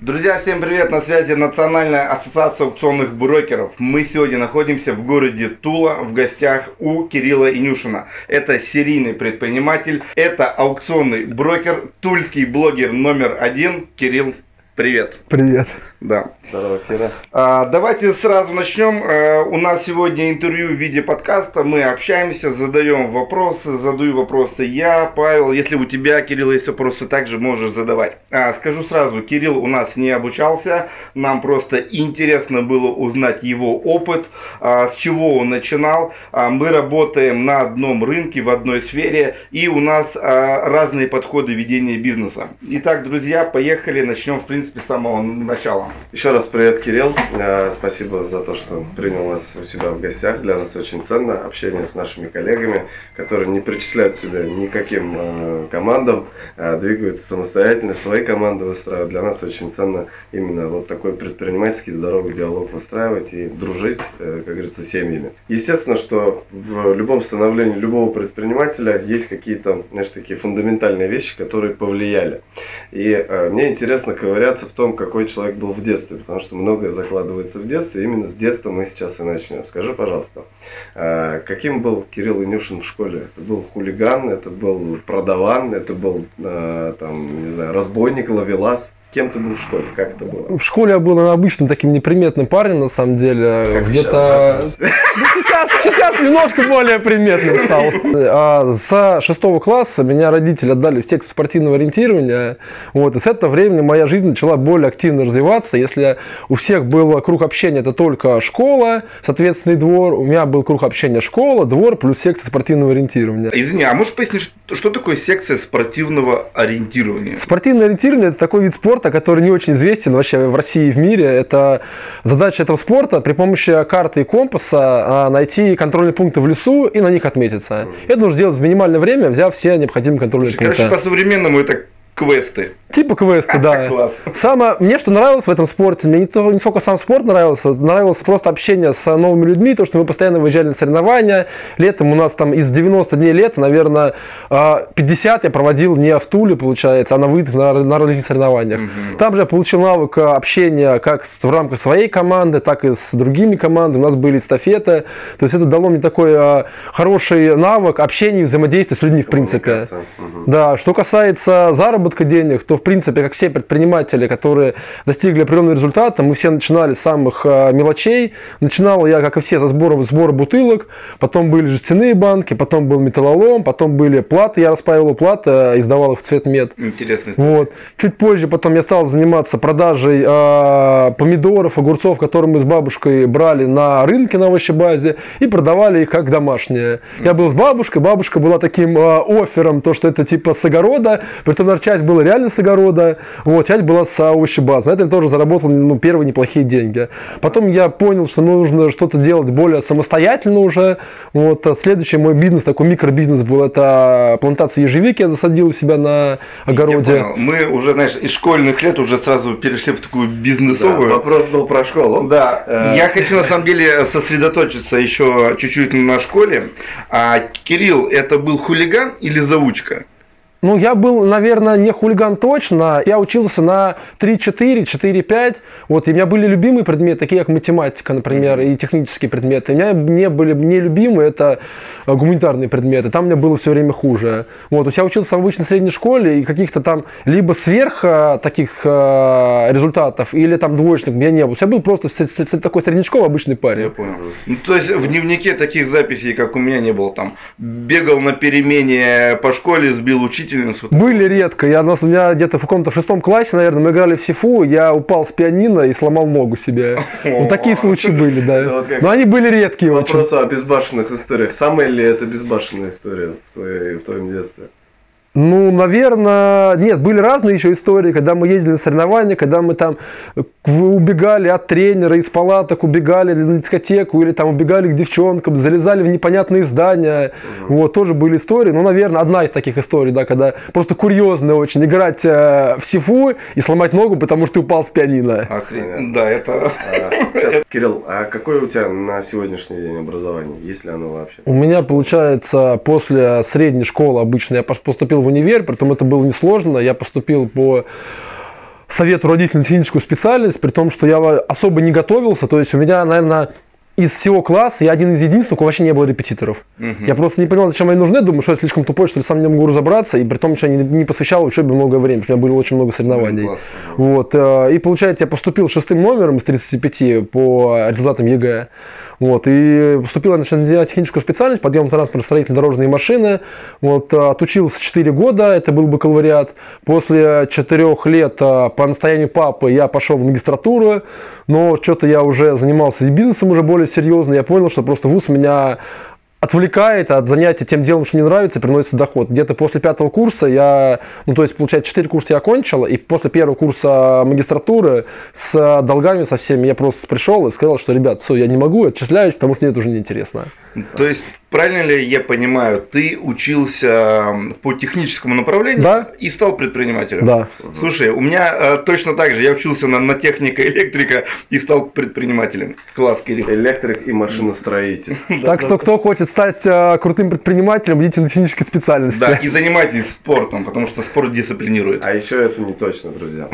Друзья, всем привет! На связи Национальная ассоциация аукционных брокеров. Мы сегодня находимся в городе Тула в гостях у Кирилла Инюшина. Это серийный предприниматель, это аукционный брокер, тульский блогер номер один. Кирилл, привет! Привет! Да. Здорово, Кира. Давайте сразу начнем. У нас сегодня интервью в виде подкаста. Мы общаемся, задаем вопросы, задаю вопросы я, Павел. Если у тебя, Кирилл, есть вопросы, также можешь задавать. Скажу сразу, Кирилл у нас не обучался. Нам просто интересно было узнать его опыт, с чего он начинал. Мы работаем на одном рынке, в одной сфере, и у нас разные подходы ведения бизнеса. Итак, друзья, поехали. Начнем, в принципе, с самого начала. Еще раз привет, Кирилл. Спасибо за то, что принял нас у себя в гостях. Для нас очень ценно общение с нашими коллегами, которые не причисляют себя никаким командам, двигаются самостоятельно, свои команды выстраивают. Для нас очень ценно именно вот такой предпринимательский здоровый диалог выстраивать и дружить, как говорится, с семьями. Естественно, что в любом становлении любого предпринимателя есть какие-то, знаешь, такие фундаментальные вещи, которые повлияли. И мне интересно ковыряться в том, какой человек был в детстве, потому что многое закладывается в детстве. Именно с детства мы сейчас и начнем. Скажи, пожалуйста, каким был Кирилл Инюшин в школе? Это был хулиган, это был продаван, это был, там, не знаю, разбойник, ловелас? Кем ты был в школе? Как это было? В школе я был обычным таким неприметным парнем, на самом деле. Где-то... Сейчас немножко более приметным стал. С 6 класса меня родители отдали в секцию спортивного ориентирования. Вот, и с этого времени моя жизнь начала более активно развиваться. Если у всех был круг общения, это только школа, соответственный двор. У меня был круг общения школа, двор плюс секция спортивного ориентирования. Извини, а можешь пояснить, что такое секция спортивного ориентирования? Спортивное ориентирование – это такой вид спорта, который не очень известен вообще в России и в мире. Это задача этого спорта при помощи карты и компаса найти контрольные пункты в лесу и на них отметиться. Это нужно сделать в минимальное время, взяв все необходимые контрольные пункты. Короче, по-современному это квесты. Типа квесты, да. Класс. Мне что нравилось в этом спорте, мне не только сам спорт нравилось просто общение с новыми людьми, то, что мы постоянно выезжали на соревнования. Летом у нас там из 90 дней лета, наверное, 50 я проводил не в Туле, получается, а на выездах на различных соревнованиях. Там же я получил навык общения как в рамках своей команды, так и с другими командами. У нас были эстафеты. То есть это дало мне такой хороший навык общения и взаимодействия с людьми, в принципе. Да, что касается заработка денег, то в принципе, как все предприниматели, которые достигли определенного результата, мы все начинали с самых мелочей. Начинал я, как и все, со сбора бутылок, потом были жестяные банки, потом был металлолом, потом были платы, я распаивал платы, издавал их в цвет мед. Интересно. Вот. Чуть позже потом я стал заниматься продажей помидоров, огурцов, которые мы с бабушкой брали на рынке на овощебазе и продавали их как домашние. Я был с бабушкой, бабушка была таким оффером, то, что это типа с огорода, притом, наверное, часть была реально с огорода, вот, часть была с овощебазы. На этом тоже заработал первые неплохие деньги. Потом я понял, что нужно что-то делать более самостоятельно уже. Вот, следующий мой бизнес, такой микробизнес был, это плантация ежевики я засадил у себя на огороде. Мы уже, знаешь, из школьных лет уже сразу перешли в такую бизнесовую. Да, вопрос был про школу. Да, я хочу на самом деле сосредоточиться еще чуть-чуть на школе. Кирилл, это был хулиган или заучка? Ну, я был, наверное, не хулиган точно. Я учился на 3-4, 4-5. Вот, и у меня были любимые предметы, такие как математика, например, и технические предметы. У меня не были нелюбимые, это гуманитарные предметы. Там мне было все время хуже. Вот, то есть я учился в обычной средней школе, и каких-то там либо сверх таких результатов, или там двоечных у меня не было. Я был просто такой среднячковый обычный парень. Я понял. Ну, то есть в дневнике таких записей, как у меня, не было. Там бегал на перемене по школе, сбил учителя. Были редко. У меня где-то в каком-то 6 классе, наверное, мы играли в сифу, я упал с пианино и сломал ногу себе. Вот такие случаи были, да. Но они были редкие очень. Вопрос о безбашенных историях. Самая ли это безбашенная история в твоем детстве? Ну, наверное, нет, были разные еще истории, когда мы ездили на соревнования, когда мы там убегали от тренера, из палаток убегали на дискотеку, или там убегали к девчонкам, залезали в непонятные здания, вот, тоже были истории. Ну, наверное, одна из таких историй, да, когда просто курьезно очень играть в сифу и сломать ногу, потому что ты упал с пианино. Охренеть. Да, это... Сейчас, Кирилл, а какое у тебя на сегодняшний день образование, есть ли оно вообще? У меня, получается, после средней школы обычно я поступил в универ, притом это было несложно, я поступил по советую родителям техническую специальность, при том, что я особо не готовился. То есть у меня, наверное, из всего класса я один из единственных, у кого вообще не было репетиторов. Я просто не понимал, зачем они нужны. Думаю, что я слишком тупой, что ли, сам не могу разобраться. И при том, что я не посвящал учебе много времени, потому что у меня было очень много соревнований. Вот. И получается, я поступил 6-м номером из 35 по результатам ЕГЭ. Вот. И поступил на техническую специальность, подъем транспортно-строительные дорожные машины. Вот. Отучился 4 года, это был бакалавриат. После 4 лет по настоянию папы я пошел в магистратуру. Но что-то я уже занимался и бизнесом уже более серьезно. Я понял, что просто вуз меня отвлекает от занятия тем делом, что мне нравится, и приносит доход. Где-то после 5-го курса я, ну то есть получается 4 курса я окончил, и после 1-го курса магистратуры с долгами со всеми я просто пришел и сказал, что, ребят, все, я не могу, отчисляюсь, потому что мне это уже неинтересно. То есть, правильно ли я понимаю, ты учился по техническому направлению, да, и стал предпринимателем? Да. Слушай, у меня точно так же, я учился на техника, электрика и стал предпринимателем. Класс, Кирилл. Электрик и машиностроитель. Так что, кто хочет стать крутым предпринимателем, идите на технические специальности. Да, и занимайтесь спортом, потому что спорт дисциплинирует. А еще это не точно, друзья.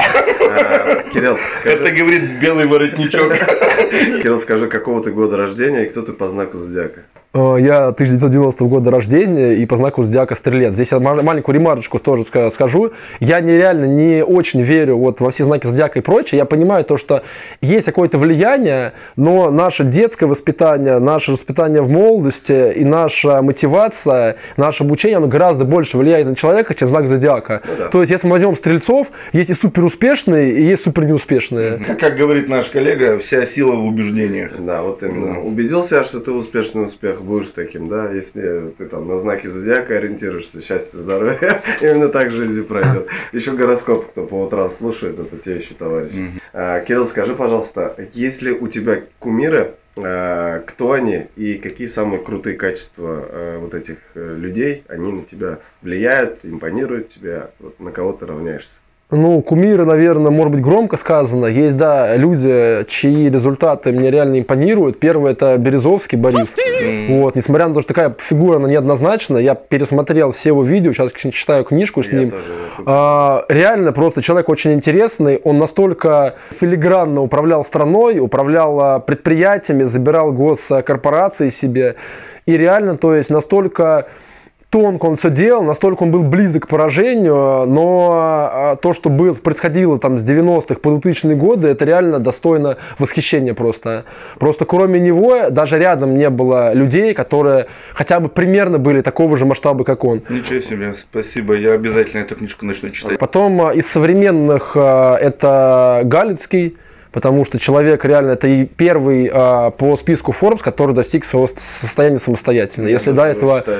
Кирилл, скажи... Это говорит белый воротничок. Кирилл, скажи, какого ты года рождения и кто ты по знаку зодиака? Я 1990 года рождения и по знаку зодиака Стрелец. Здесь я маленькую ремарочку тоже скажу. Я реально не очень верю вот во все знаки зодиака и прочее. Я понимаю то, что есть какое-то влияние, но наше детское воспитание, наше воспитание в молодости и наша мотивация, наше обучение, оно гораздо больше влияет на человека, чем знак зодиака. Ну, да. То есть, если мы возьмем стрельцов, есть и суперуспешные, и есть супер неуспешные. Как говорит наш коллега, вся сила в убеждениях. Да, вот именно. Да. Убедился, что ты успешный успех, будешь таким, да, если ты там на знаки зодиака ориентируешься, счастье, здоровье, именно так жизнь пройдет. Еще гороскоп, кто по утрам слушает, это те еще товарищи. Кирилл, скажи, пожалуйста, есть ли у тебя кумиры, кто они и какие самые крутые качества вот этих людей, они на тебя влияют, импонируют тебе, вот на кого ты равняешься? Ну, кумиры, наверное, может быть громко сказано. Есть, да, люди, чьи результаты мне реально импонируют. Первый — это Березовский Борис. Вот, несмотря на то, что такая фигура, она неоднозначна, я пересмотрел все его видео, сейчас читаю книжку с ним. Реально просто человек очень интересный. Он настолько филигранно управлял страной, управлял предприятиями, забирал госкорпорации себе. И реально, то есть, настолько тонко он все делал, настолько он был близок к поражению, но то, что происходило там с 90-х по 2000-е годы, это реально достойно восхищения просто. Просто кроме него даже рядом не было людей, которые хотя бы примерно были такого же масштаба, как он. Ничего себе, спасибо, я обязательно эту книжку начну читать. Потом из современных это Галицкий. Потому что человек реально это и первый по списку Forbes, который достиг своего состояния самостоятельно. Если до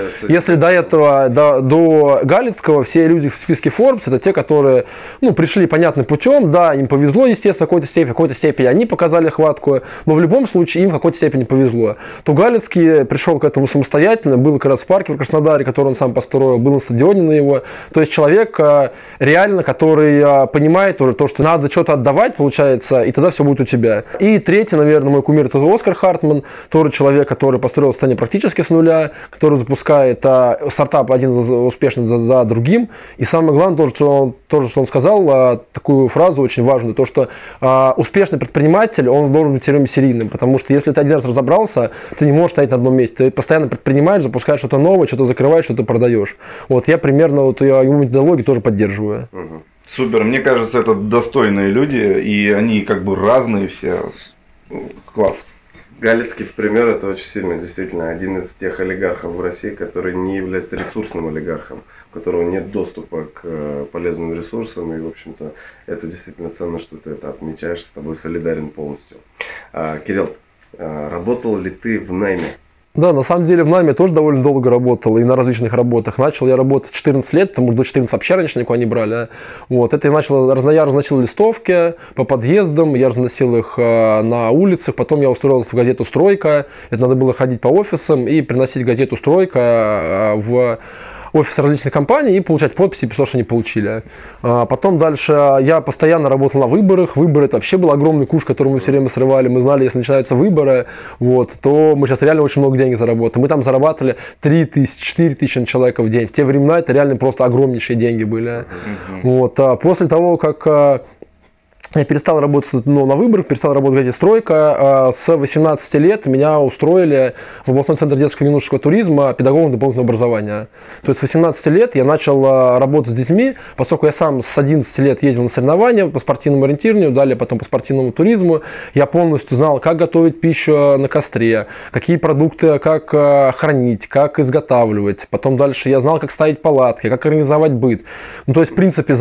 этого, до Галицкого, все люди в списке Forbes это те, которые пришли понятным путем, да, им повезло, естественно, в какой-то степени они показали хватку, но в любом случае им в какой-то степени повезло. То Галицкий пришел к этому самостоятельно, был как раз в парке в Краснодаре, который он сам построил, был на стадионе на его. То есть человек реально, который понимает уже то, что надо что-то отдавать, получается, и тогда все будет у тебя. И третий, наверное, мой кумир — это Оскар Хартман, тоже человек, который построил состояние практически с нуля, который запускает стартап один успешный за другим. И самое главное, что он сказал, такую фразу очень важную, то, что успешный предприниматель, он должен быть все время серийным, потому что если ты один раз разобрался, ты не можешь стоять на одном месте. Ты постоянно предпринимаешь, запускаешь что-то новое, что-то закрываешь, что-то продаешь. Вот я примерно его методологию тоже поддерживаю. Супер, мне кажется, это достойные люди, и они как бы разные все. Класс. Галицкий, в пример, это очень сильно, действительно, один из тех олигархов в России, который не является ресурсным олигархом, у которого нет доступа к полезным ресурсам, и, в общем-то, это действительно ценно, что ты это отмечаешь, с тобой солидарен полностью. Кирилл, работал ли ты в найме? Да, на самом деле в найме я тоже довольно долго работал и на различных работах. Начал я работать в 14 лет, потому что до 14 вообще раньше никого не брали. Вот. Это я разносил листовки по подъездам, я разносил их на улицах, потом я устроился в газету «Стройка». Это надо было ходить по офисам и приносить газету «Стройка» в офисы различных компаний и получать подписи, писать, что они получили. Потом дальше я постоянно работал на выборах. Выборы — это вообще был огромный куш, который мы все время срывали. Мы знали, если начинаются выборы, то мы сейчас реально очень много денег заработаем. Мы там зарабатывали 3000, 4000 человек в день. В те времена это реально просто огромнейшие деньги были. Вот. После того, как Я перестал работать на выборах, перестал работать в газете «Стройка». С 18 лет меня устроили в областной центр детского и юношеского туризма педагогом дополнительного образования. То есть с 18 лет я начал работать с детьми, поскольку я сам с 11 лет ездил на соревнования по спортивному ориентированию, далее потом по спортивному туризму. Я полностью знал, как готовить пищу на костре, какие продукты, как хранить, как изготавливать. Потом дальше я знал, как ставить палатки, как организовать быт. Ну, то есть, в принципе,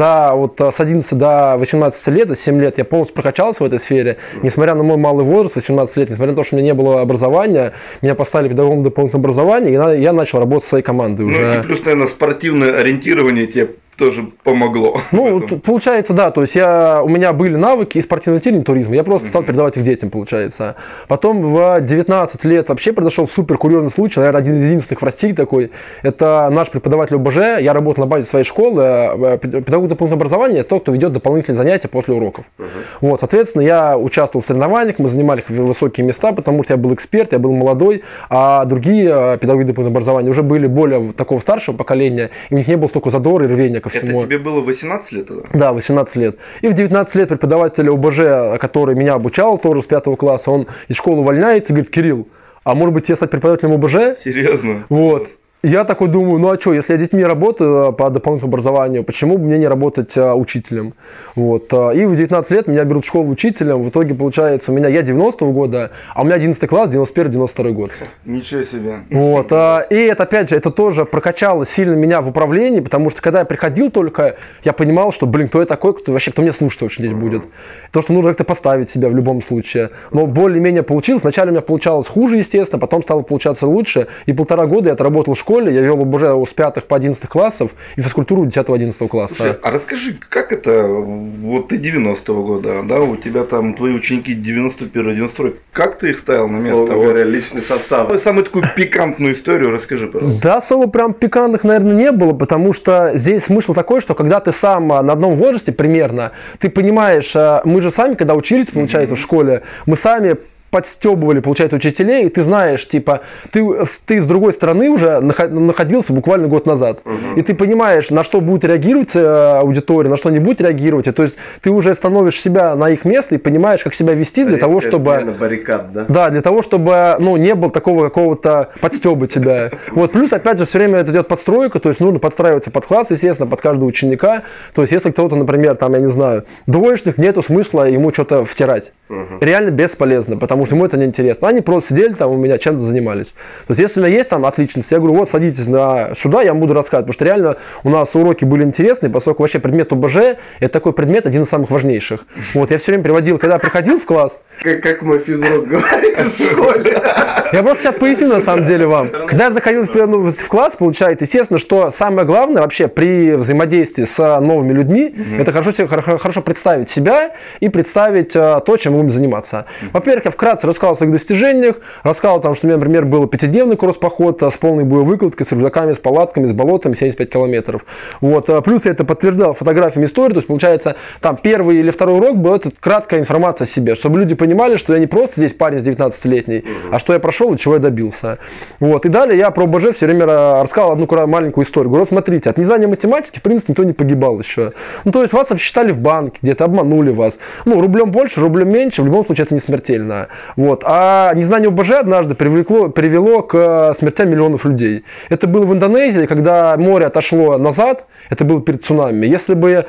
с 11 до 18 лет, за 7 лет я полностью прокачался в этой сфере. Несмотря на мой малый возраст, 18 лет, несмотря на то, что у меня не было образования, меня поставили педагогом дополнительного образования, и я начал работать со своей командой уже. Ну и плюс, наверное, спортивное ориентирование тебе тоже помогло. Ну, получается, да, то есть у меня были навыки и спортивного ориентирования, и туризма, я просто стал передавать их детям, получается. Потом в 19 лет вообще произошел супер курьезный случай, наверное, один из единственных в России такой. Это наш преподаватель ОБЖ, я работал на базе своей школы, педагог дополнительного образования, тот, кто ведет дополнительные занятия после уроков. Вот, соответственно, я участвовал в соревнованиях, мы занимали высокие места, потому что я был эксперт, я был молодой, а другие педагоги дополнительного образования уже были более такого старшего поколения, и у них не было столько задора и рвения ко всему. Это тебе было 18 лет тогда? Да, 18 лет. И в 19 лет преподаватель ОБЖ, который меня обучал тоже с 5 класса, он из школы увольняется и говорит: Кирилл, а может быть тебе стать преподавателем ОБЖ? Серьезно? Вот. Я такой думаю, ну а что, если я с детьми работаю по дополнительному образованию, почему бы мне не работать учителем? Вот. И в 19 лет меня берут в школу учителем, в итоге получается, я 90-го года, а у меня 11 класс, 91-92 год. Ничего себе. Вот. И это, опять же, это тоже прокачало сильно меня в управлении, потому что когда я приходил только, я понимал, что, кто я такой, кто мне слушать вообще здесь будет. То, что нужно как-то поставить себя в любом случае. Но более-менее получилось. Сначала у меня получалось хуже, естественно, потом стало получаться лучше. И 1,5 года я отработал в школе, я вел ОБЖ с 5 по 11 классов и физкультуру 10-11 класса. Слушай, а расскажи, как это, вот ты 90-го года, да, у тебя там твои ученики 91-92, как ты их ставил на место? Слово говоря, личный состав. Самую такую пикантную историю расскажи, пожалуйста. Да, особо прям пикантных, наверное, не было, потому что здесь смысл такой, что когда ты сам на одном возрасте примерно, ты понимаешь, мы же сами, когда учились, получается, в школе, мы сами подстебывали, получается, учителей, и ты знаешь, типа, ты с другой стороны уже находился буквально год назад. И ты понимаешь, на что будет реагировать аудитория, на что не будет реагировать. И, то есть ты уже становишь себя на их место и понимаешь, как себя вести для того, чтобы... баррикад, да? Да, для того, чтобы не было такого какого-то подстеба тебя. Вот, плюс, опять же, все время это идет подстройка, то есть нужно подстраиваться под класс, естественно, под каждого ученика. То есть если кто-то, например, там, я не знаю, двоечник, нету смысла ему что-то втирать. Реально бесполезно, потому что ему это неинтересно. Они просто сидели там у меня, чем-то занимались. То есть, если у меня есть там отличность, я говорю, вот садитесь сюда, я вам буду рассказывать. Потому что реально у нас уроки были интересные, поскольку вообще предмет ОБЖ это такой предмет, один из самых важнейших. Вот, я все время приводил, когда приходил в класс. Как мой физрук говорит в школе. Я просто сейчас поясню на самом деле вам. Когда я заходил в класс, получается, естественно, что самое главное вообще при взаимодействии с новыми людьми, это хорошо представить себя и представить то, чем мы будем заниматься. Во-первых, я вкратце рассказал о своих достижениях, рассказал там, что у меня, например, был 5-дневный кросс-поход с полной боевой выкладкой, с рюкзаками, с палатками, с болотами, 75 километров. Вот. Плюс я это подтверждал фотографиями истории, то есть, получается, там первый или второй урок был это краткая информация о себе, чтобы люди понимали, что я не просто здесь парень с 19-летний, а что я прошел и чего я добился. Вот. И далее я про ОБЖ все время рассказал одну маленькую историю. Говорю, вот смотрите, от незнания математики, в принципе, никто не погибал еще. Ну, то есть вас обсчитали в банке, где-то обманули вас. Ну, рублем больше, рублем меньше, в любом случае это не смертельно. Вот. А незнание ОБЖ однажды привело к смертям миллионов людей. Это было в Индонезии, когда море отошло назад, это было перед цунами. Если бы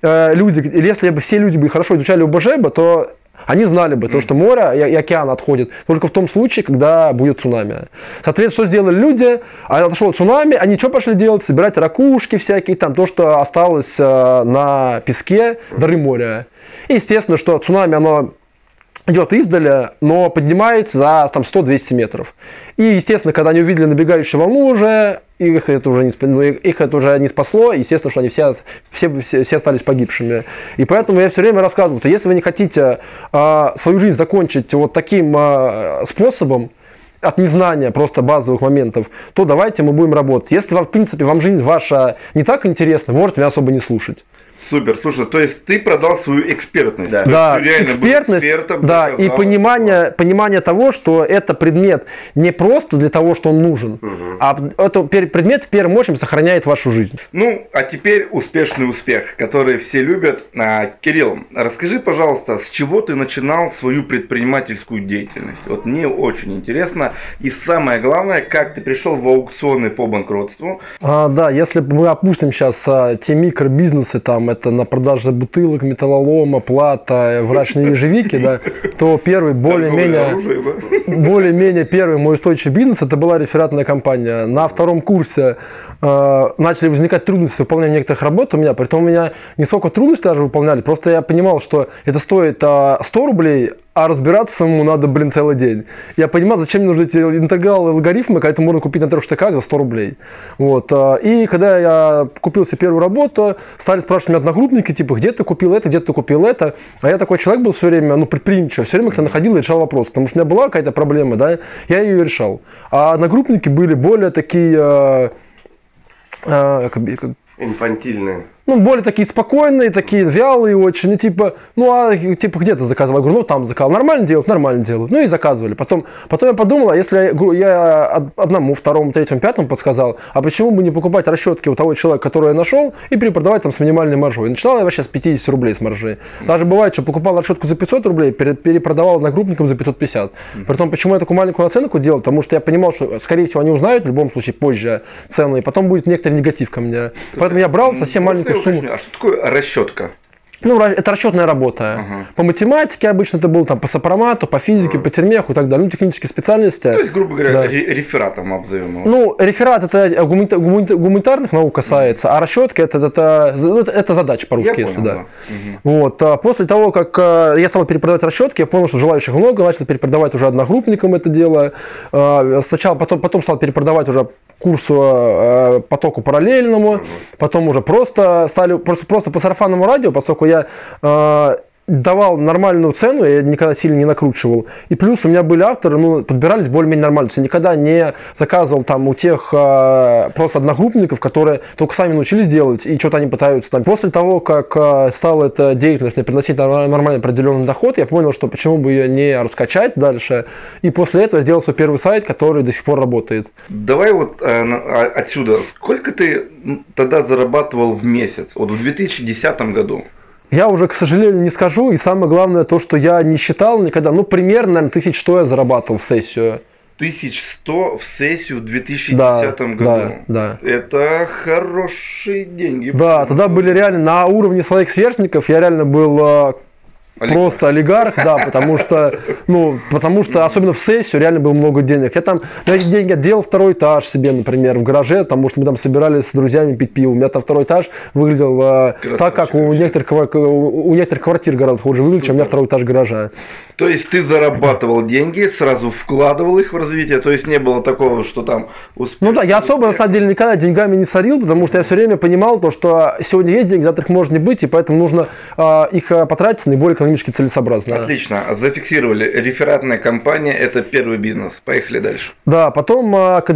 все люди хорошо изучали ОБЖ, то они знали бы, то, что море и океан отходят только в том случае, когда будет цунами. Соответственно, что сделали люди? Отошло цунами, они что пошли делать? Собирать ракушки всякие, там, то, что осталось на песке, дары моря. И естественно, что цунами, оно идет издали, но поднимается за 100-200 метров. И, естественно, когда они увидели набегающую волну уже, их это уже не спасло, естественно, что они все остались погибшими. И поэтому я все время рассказываю, что если вы не хотите свою жизнь закончить вот таким способом, от незнания просто базовых моментов, то давайте мы будем работать. Если, в принципе, вам жизнь ваша не так интересна, можете меня особо не слушать. Супер, слушай, то есть ты продал свою экспертность. Да. То есть Да, ты реально был экспертность, экспертом, да, и доказал. понимание того, что это предмет не просто для того, что он нужен, а это предмет в первую очередь сохраняет вашу жизнь. Ну, а теперь успешный успех, который все любят. Кирилл, расскажи, пожалуйста, с чего ты начинал свою предпринимательскую деятельность? Вот мне очень интересно. И самое главное, как ты пришел в аукционы по банкротству. Да, если мы опустим сейчас те микробизнесы, там, это на продаже бутылок, металлолома, плата, врачной ежевики, да, то первый более-менее первый мой устойчивый бизнес это была рефератная компания. На втором курсе начали возникать трудности с выполнением некоторых работ у меня, притом у меня не сколько трудностей даже выполняли, просто я понимал, что это стоит 100 рублей, а разбираться самому надо, целый день. Я понимал, зачем мне нужны эти интегралы, алгоритмы, когда это можно купить на 3 штыках за 100 рублей. Вот. И когда я купил себе первую работу, стали спрашивать меня одногруппники, типа, где ты купил это, где ты купил это. А я такой человек был все время, предприимчивый, все время когда находил и решал вопрос. Потому что у меня была какая-то проблема, да, я ее решал. А одногруппники были более такие... Инфантильные. Более такие спокойные, такие вялые очень, и типа, где ты заказывал? Я говорю, там заказал, нормально делают, и заказывали. Потом я подумал, а если я одному, второму, третьему, пятому подсказал, а почему бы не покупать расчетки у того человека, которого я нашел, и перепродавать там с минимальной маржой? И начинал я вообще с 50 рублей с маржи. Даже бывает, что покупал расчетку за 500 рублей, перепродавал одногруппникам за 550. Притом, почему я такую маленькую наценку делал? Потому что я понимал, что, скорее всего, они узнают в любом случае позже цену, и потом будет некоторый негатив ко мне. Поэтому я брал совсем маленькую сумму. А что такое расчетка? Это расчетная работа. По математике обычно это было, по сопромату, по физике, по термеху и так далее. Технические специальности. То есть, грубо говоря, рефератом обзовем его. Реферат это гуманитарных наук касается, а расчетка это задача по-русски, если да. Вот. После того, как я стал перепродавать расчетки, я понял, что желающих много, начал перепродавать уже одногруппникам это дело. Сначала, потом стал перепродавать уже курсу потоку параллельному, потом уже просто по сарафанному радио, поскольку я давал нормальную цену, я никогда сильно не накручивал. И плюс у меня были авторы, подбирались более-менее нормально. То есть я никогда не заказывал там у тех просто одногруппников, которые только сами научились делать, и что-то они пытаются там. После того, как стала эта деятельность мне приносить нормальный определенный доход, я понял, что почему бы ее не раскачать дальше. И после этого сделал свой первый сайт, который до сих пор работает. Давай отсюда. Сколько ты тогда зарабатывал в месяц? Вот в 2010 году? Я уже, к сожалению, не скажу. И самое главное, то, что я не считал никогда. Примерно, наверное, 1100 я зарабатывал в сессию. 1100 в сессию в 2010 году. Да. Это хорошие деньги. Да, тогда были реально на уровне своих сверстников. Я реально был... Просто олигарх, да, потому что особенно в сессию реально было много денег. Я там на эти деньги отделал второй этаж себе, например, в гараже, потому что мы там собирались с друзьями пить пиво. У меня там второй этаж выглядел так, как у некоторых квартир гораздо хуже выглядит, чем у меня второй этаж гаража. То есть ты зарабатывал деньги, сразу вкладывал их в развитие, то есть не было такого, что там успех. Я особо на самом деле никогда деньгами не сорил, потому что я все время понимал то, что сегодня есть деньги, завтра их может не быть, и поэтому нужно их потратить наиболее экономически целесообразно. Отлично, зафиксировали. Рефератная компания – это первый бизнес. Поехали дальше. Да, потом,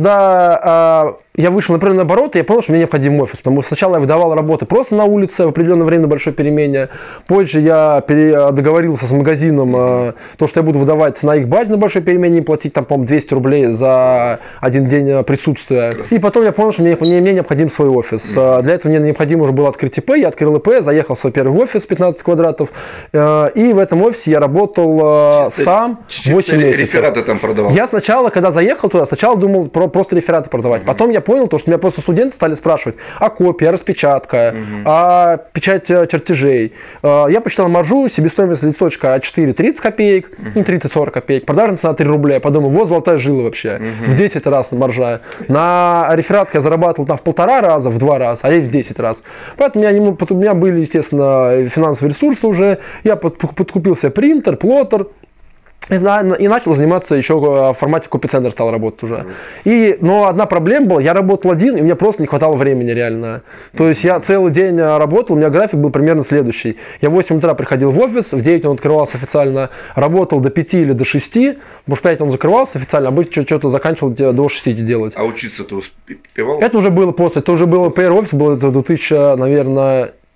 когда я вышел на определенный оборот, я понял, что мне необходим офис, потому что сначала я выдавал работы просто на улице в определенное время на большой перемене, позже я договорился с магазином, то, что я буду выдавать на их базе на большой перемене и платить там, по-моему, 200 рублей за один день присутствия. И потом я понял, что мне необходим свой офис. Для этого мне необходимо уже было открыть ИП, я открыл ИП, заехал в свой первый офис 15 квадратов, и в этом офисе я работал сам 8 месяцев. Рефераты там продавал? Я сначала, когда заехал туда, думал просто рефераты продавать. Потом я понял, что меня просто студенты стали спрашивать, а копия, распечатка, а печать чертежей. Я посчитал маржу, себестоимость листочка А4 30 копеек, 30-40 копеек, продажная цена 3 рубля. Я подумал, вот золотая жила вообще, в 10 раз маржа. На рефератке я зарабатывал там в 1,5 раза, в 2 раза, а здесь в 10 раз. Поэтому у меня были, естественно, финансовые ресурсы уже. Я подкупил себе принтер, плоттер. И начал заниматься еще в формате копицентра, стал работать уже. Но одна проблема была, я работал один, и мне просто не хватало времени реально. То есть я целый день работал, у меня график был примерно следующий. Я в 8 утра приходил в офис, в 9 он открывался официально, работал до 5 или до 6, потому что в 5 он закрывался официально, а обычно что-то заканчивал до 6 делать. А учиться ты успевал? Это уже было после, это уже было PR офис, было это 2000, наверное...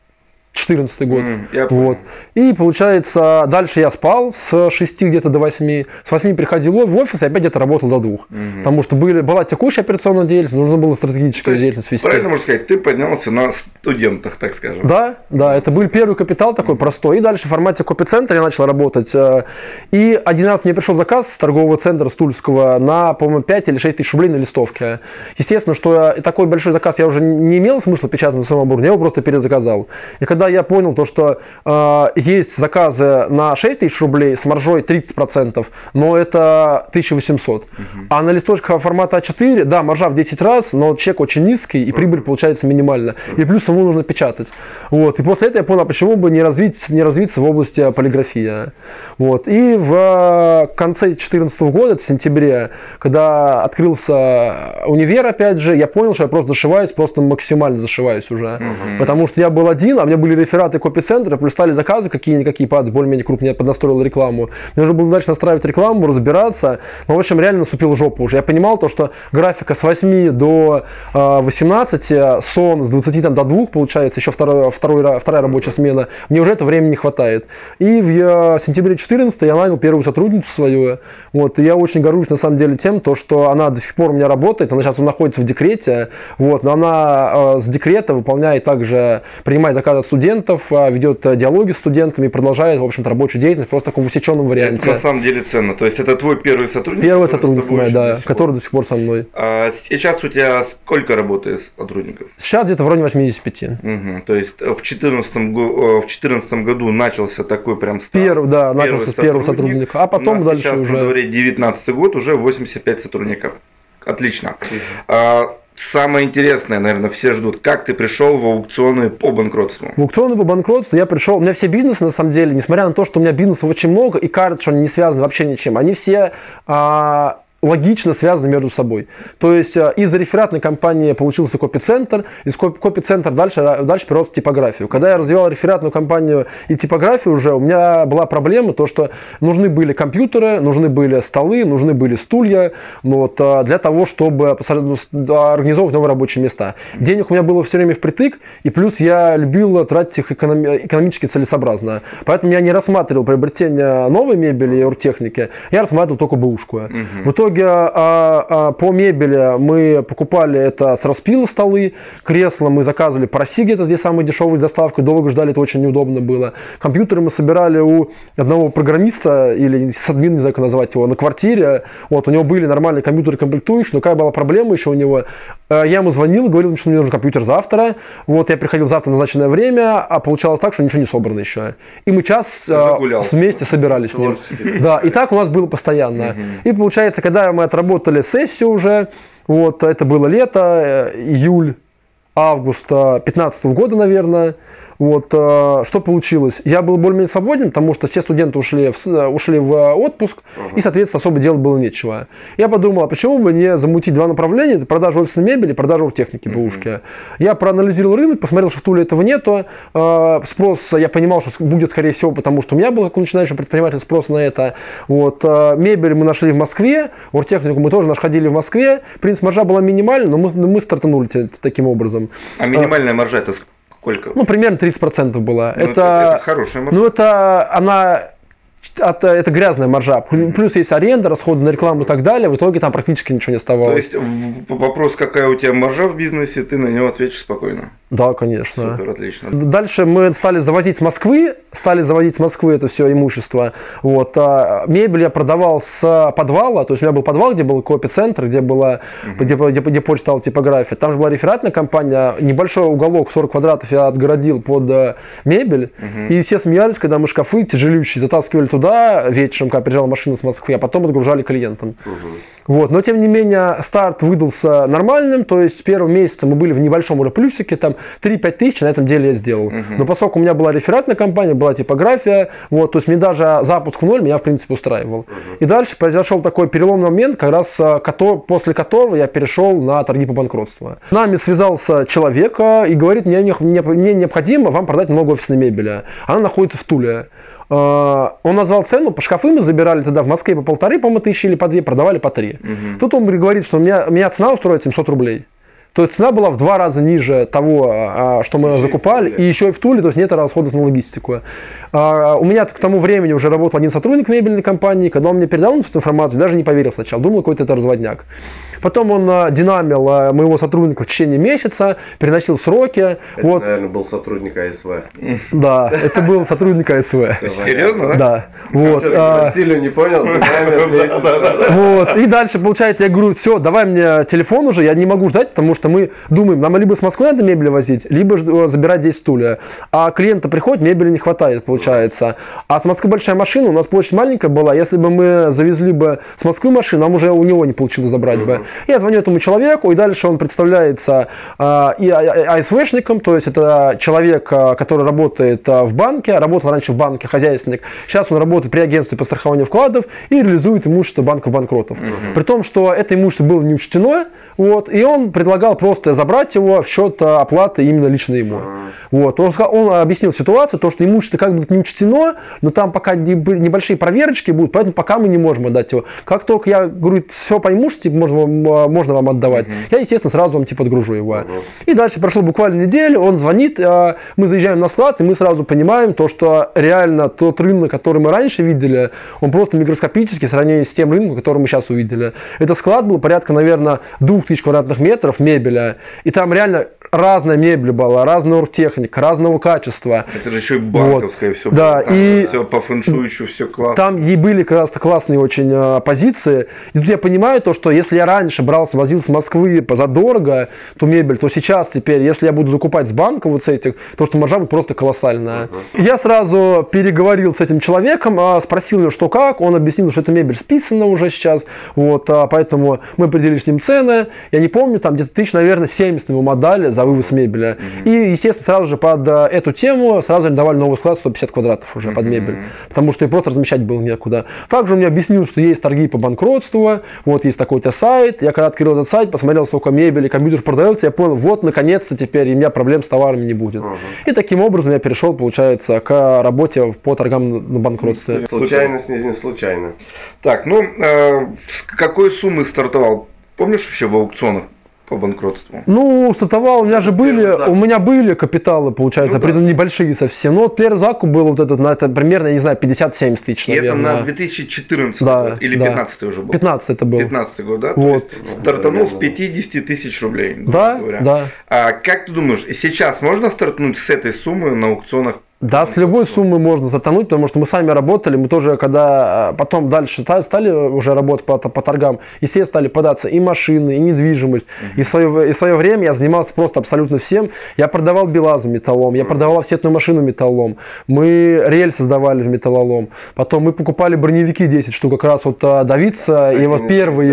14 год. Я понял. Вот. И получается, дальше я спал с 6 где-то до 8. С 8 приходил в офис и опять где-то работал до 2. Потому что была текущая операционная деятельность, нужно было стратегическую деятельность вести. Правильно можно сказать, ты поднялся на студентах, так скажем. Да, это был первый капитал такой простой. И дальше в формате копи-центра я начал работать. И один раз мне пришел заказ с торгового центра Стульского на, по-моему, 5 или 6 тысяч рублей на листовке. Естественно, что такой большой заказ я уже не имел смысла печатать на своем оборудовании, я его просто перезаказал. И когда я понял то, что есть заказы на 6 тысяч рублей с маржой 30%, но это 1800. А на листочках формата А4, да, маржа в 10 раз, но чек очень низкий и прибыль получается минимальна. И плюс ему нужно печатать. Вот. И после этого я понял, почему бы не развиться в области полиграфии. Вот. И в конце 2014 года, в сентябре, когда открылся универ, опять же, я понял, что я просто зашиваюсь, просто максимально зашиваюсь уже. Потому что я был один, а у меня были рефераты копи-центра, плюс стали заказы какие-никакие, более-менее крупные, я поднастроил рекламу. Мне уже было дальше настраивать рекламу, разбираться. Но, в общем, реально наступила жопа уже. Я понимал то, что графика с 8 до 18, сон с 20 до 2, получается, еще вторая рабочая смена. Мне уже этого времени не хватает. И в сентябре 2014 я нанял первую сотрудницу свою. Вот. И я очень горжусь, на самом деле, тем, что она до сих пор у меня работает. Она сейчас находится в декрете. Вот. Но она с декрета выполняет также, принимает заказы от студентов, ведет диалоги с студентами, продолжает, в общем-то, рабочую деятельность просто в таком усеченном варианте. Это на самом деле ценно. То есть это твой первый сотрудник? Первый сотрудник мой, да, который до сих пор со мной. А сейчас у тебя сколько работает сотрудников? Сейчас где-то в районе 85. То есть в 2014 году начался такой прям старт. Начался с первого сотрудника, а потом у нас дальше сейчас, уже... на дворе 19 год, уже 85 сотрудников. Отлично. Самое интересное, наверное, все ждут, как ты пришел в аукционы по банкротству? В аукционы по банкротству я пришел, у меня все бизнесы, на самом деле, несмотря на то, что у меня бизнесов очень много, и кажется, что они не связаны вообще ничем, они все... логично связаны между собой. То есть из рефератной компании получился копи-центр, из копи-центра дальше перерос в типографию. Когда я развивал рефератную компанию и типографию уже, у меня была проблема, то что нужны были компьютеры, нужны были столы, нужны были стулья, для того, чтобы организовывать новые рабочие места. Денег у меня было все время впритык, и плюс я любил тратить их экономически целесообразно. Поэтому я не рассматривал приобретение новой мебели и оргтехники, я рассматривал только бэушку. В итоге по мебели мы покупали это с распила столы, кресла мы заказывали по России, где-то здесь самые дешевые с доставкой, долго ждали, это очень неудобно было. Компьютеры мы собирали у одного программиста, или садмин, не знаю, как назвать его, на квартире. Вот, у него были нормальные компьютеры комплектующие, но какая была проблема еще у него? Я ему звонил, говорил, что мне нужен компьютер завтра. Вот, я приходил завтра в назначенное время, а получалось так, что ничего не собрано еще. И мы час вместе собирались с ним. Да, и так у нас было постоянно. И получается, когда мы отработали сессию уже, вот, это было лето, июль, август 2015 года, наверное. Вот, что получилось? Я был более-менее свободен, потому что все студенты ушли в отпуск, и, соответственно, особо делать было нечего. Я подумал, а почему бы не замутить два направления, это продажа офисной мебели и продажа оргтехники, бэушки. Я проанализировал рынок, посмотрел, что в Туле этого нету. Спрос, я понимал, что будет, скорее всего, потому что у меня был, как у начинающего предпринимателя, спрос на это. Вот, мебель мы нашли в Москве, оргтехнику мы тоже находили в Москве. В принципе, маржа была минимальна, но мы стартанули таким образом. А минимальная маржа это сколько? Примерно 30% была. Это хорошая маржа. Это грязная маржа. Плюс есть аренда, расходы на рекламу и так далее. В итоге там практически ничего не оставалось. То есть вопрос, какая у тебя маржа в бизнесе, ты на него ответишь спокойно. Да, конечно. Супер, отлично. Дальше мы стали заводить с Москвы это все имущество. Вот. Мебель я продавал с подвала, то есть у меня был подвал, где был копи-центр, где позже стала типография. Там же была рефератная компания, небольшой уголок, 40 квадратов я отгородил под мебель. И все смеялись, когда мы шкафы тяжелющие затаскивали туда вечером, когда приезжала машина с Москвы, а потом отгружали клиентам. Вот. Но тем не менее старт выдался нормальным, то есть первый месяц мы были в небольшом уже плюсике, там 3-5 тысяч на этом деле я сделал. Но поскольку у меня была рефератная компания, была типография, вот, то есть мне даже запуск в ноль меня в принципе устраивал. И дальше произошел такой переломный момент, как раз после которого я перешел на торги по банкротству. С нами связался человек и говорит, мне необходимо вам продать много офисной мебели. Она находится в Туле. Он назвал цену, по шкафы мы забирали тогда в Москве по 1,5, по-моему, тысячи или по 2, продавали по 3. Тут он говорит, что меня цена устроит 700 рублей. То есть цена была в 2 раза ниже того, что мы Еще закупали, и еще и в Туле, то есть нет расходов на логистику. У меня к тому времени уже работал один сотрудник мебельной компании, когда он мне передал эту информацию, даже не поверил сначала, думал, какой-то это разводняк. Потом он динамил моего сотрудника в течение месяца, переносил сроки. Это, вот. наверное, был сотрудник АСВ. Да, это был сотрудник АСВ. Серьезно, да? Да. Вот. По стилю не понял, динамил месяц. Вот. И дальше, получается, я говорю, все, давай мне телефон уже, я не могу ждать, потому что мы думаем, нам либо с Москвы надо мебель возить, либо забирать здесь в Туле. А клиента приходит, мебели не хватает, получается. А с Москвы большая машина, у нас площадь маленькая была, если бы мы завезли бы с Москвы машину, нам уже у него не получилось забрать бы. Я звоню этому человеку, и дальше он представляется и АСВшником, то есть это человек, который работает в банке, работал раньше в банке, хозяйственник. Сейчас он работает при агентстве по страхованию вкладов и реализует имущество банков банкротов. При том, что это имущество было не учтено, вот, и он предлагал просто забрать его в счет оплаты именно лично ему. Вот. Он объяснил ситуацию, то, что имущество как бы не учтено, но там пока небольшие проверочки будут, поэтому пока мы не можем отдать его. Как только я говорю, все по имуществу, можно вам отдавать, я, естественно, сразу вам типа отгружу его. И дальше прошло буквально неделю, он звонит, мы заезжаем на склад, и мы сразу понимаем то, что реально тот рынок, который мы раньше видели, он просто микроскопический в сравнении с тем рынком, который мы сейчас увидели. Это склад был порядка, наверное, 2000 квадратных метров мебели, и там реально разная мебель была, разная оргтехника, разного качества. Это же еще и банковское вот. все. Да, и все по фэншую еще все классно. Там и были классные очень позиции. И тут я понимаю то, что если я раньше возил с Москвы задорого ту мебель, то сейчас теперь, если я буду закупать с банка вот с этих, то что маржа будет просто колоссальная. Я сразу переговорил с этим человеком, спросил его, что как, он объяснил, что эта мебель списана уже сейчас, вот, поэтому мы определили с ним цены. Я не помню, там где-то 70 ему отдали за вывоз мебели. И, естественно, сразу же под эту тему сразу им давали новый склад 150 квадратов уже под мебель, потому что и просто размещать было некуда. Также он мне объяснил, что есть торги по банкротству, вот есть такой-то сайт. Я когда открыл этот сайт, посмотрел, сколько мебели, компьютер продается, я понял, вот, наконец-то теперь у меня проблем с товарами не будет. И таким образом я перешел, получается, к работе по торгам на банкротстве. Случайность не случайно. Так, ну, с какой суммы стартовал? Помнишь вообще в аукционах по банкротству? Ну, стартовал, у меня были капиталы, получается, Ну, да. небольшие совсем. Но вот первый закуп был вот этот, это примерно, я не знаю, 50-70 тысяч, И это наверное. на 2014 Да, год или да. 15 уже был? 15 это был. 15 год, да? Вот. То есть стартанул с 50 тысяч рублей, грубо Да, говоря. да. А как ты думаешь, сейчас можно стартнуть с этой суммы на аукционах? Да, с любой суммы можно затонуть, потому что мы сами работали, мы тоже, когда потом дальше стали уже работать по торгам, естественно, стали податься и машины, и недвижимость. И в свое время я занимался просто абсолютно всем. Я продавал белазы металлолом, я продавал офсетную машину металлолом, мы рельсы сдавали в металлолом, потом мы покупали броневики 10 штук, как раз вот Давидца, и вот первые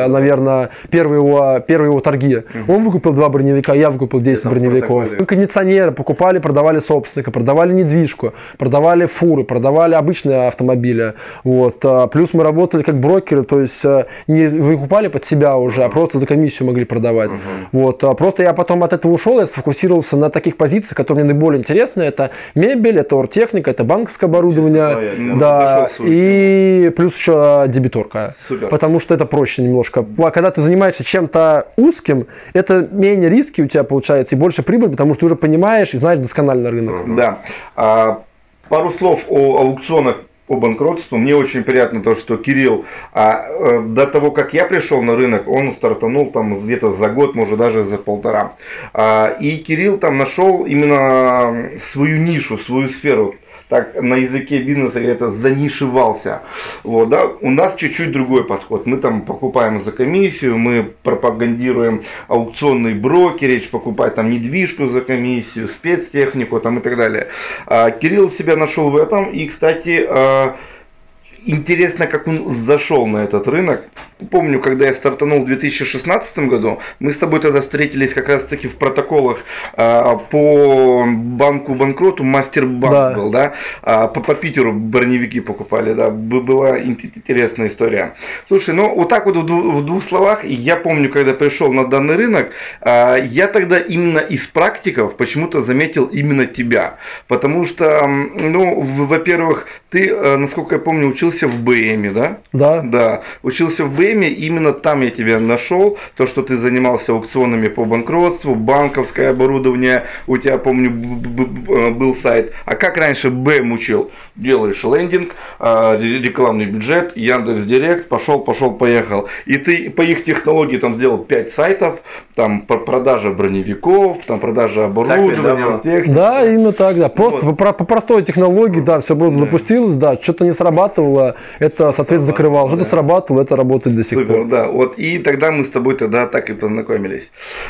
его торги. Он выкупил 2 броневика, я выкупил 10 броневиков. Мы кондиционеры покупали, продавали собственника, продавали недвижку, продавали фуры, продавали обычные автомобили. Вот. Плюс мы работали как брокеры, то есть не выкупали под себя уже, а просто за комиссию могли продавать. Вот. Просто я потом от этого ушел, я сфокусировался на таких позициях, которые мне наиболее интересны. Это мебель, это оргтехника, это банковское оборудование. Да, и плюс еще дебиторка. Супер. Потому что это проще немножко. Когда ты занимаешься чем-то узким, это менее риски у тебя получается и больше прибыль, потому что ты уже понимаешь и знаешь досконально рынок. Да. Пару слов о аукционах по банкротству. Мне очень приятно то, что Кирилл, до того, как я пришел на рынок, он стартанул там где-то за год, может даже за 1,5. И Кирилл там нашел именно свою нишу, свою сферу. Так на языке бизнеса это занишевался. Вот, да? У нас чуть-чуть другой подход. Мы там покупаем за комиссию, мы пропагандируем аукционный брокеридж, покупать там недвижку за комиссию, спецтехнику там, и так далее. Кирилл себя нашел в этом. И, кстати, интересно, как он зашел на этот рынок. Помню, когда я стартанул в 2016 году, мы с тобой тогда встретились как раз таки в протоколах по банку банкроту, Мастербанк был, да? По Питеру броневики покупали, да, была интересная история. Слушай, ну вот так вот в двух словах, я помню, когда пришел на данный рынок, я тогда именно из практиков почему-то заметил именно тебя, потому что, ну, во-первых, ты, насколько я помню, учился учился в БМе, да? Да. Да, учился в БМе, именно там я тебя нашел, то, что ты занимался аукционами по банкротству, банковское оборудование, у тебя, помню, был сайт. А как раньше БМ учил? Делаешь лендинг, рекламный бюджет, Яндекс.Директ, пошел, поехал. И ты по их технологии там сделал 5 сайтов, там продажа броневиков, там продажа оборудования, техники. Да, именно так, да. Просто вот. по простой технологии, да, все было запустилось, да, что-то не срабатывало, это, соответственно, закрывало. Что-то срабатывало, это работает до сих пор. Да, вот и тогда мы с тобой тогда так и познакомились.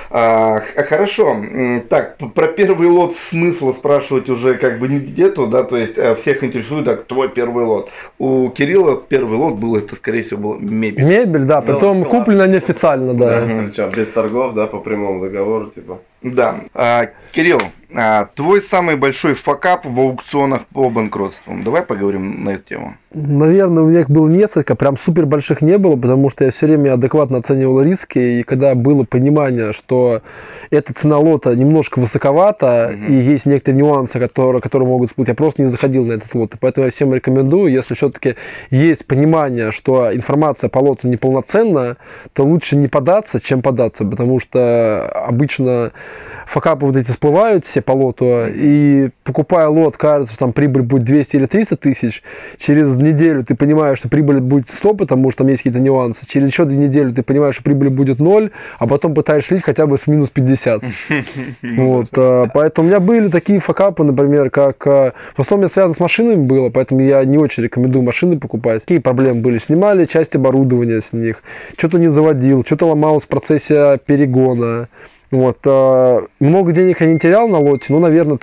Хорошо, так, про первый лот смысла спрашивать уже как бы нету, да, то есть всех интересует, так, твой первый лот. У Кирилла первый лот был, это, скорее всего, был мебель. Мебель, да, потом куплено неофициально, да. Причем без торгов, да, по прямому договору, типа. Да. Кирилл, твой самый большой факап в аукционах по банкротству. Давай поговорим на эту тему. Наверное, у меня их было несколько, прям супер больших не было, потому что я все время адекватно оценивал риски, и когда было понимание, что эта цена лота немножко высоковата, и есть некоторые нюансы, которые могут всплыть, я просто не заходил на этот лот. И поэтому я всем рекомендую, если все-таки есть понимание, что информация по лоту неполноценна, то лучше не податься, чем податься, потому что обычно факапы вот эти всплывают все по лоту, и покупая лот, кажется, что там прибыль будет 200 или 300 тысяч, через неделю ты понимаешь, что прибыль будет 100, потому что там есть какие-то нюансы, через еще 2 недели ты понимаешь, что прибыль будет 0, а потом пытаешься слить хотя бы с минус 50. Вот, поэтому у меня были такие факапы, например, как в основном это связано с машинами было, поэтому я не очень рекомендую машины покупать. Какие проблемы были? Снимали часть оборудования с них, что-то не заводил, что-то ломалось в процессе перегона. Вот, много денег я не терял на лоте, ну, наверное,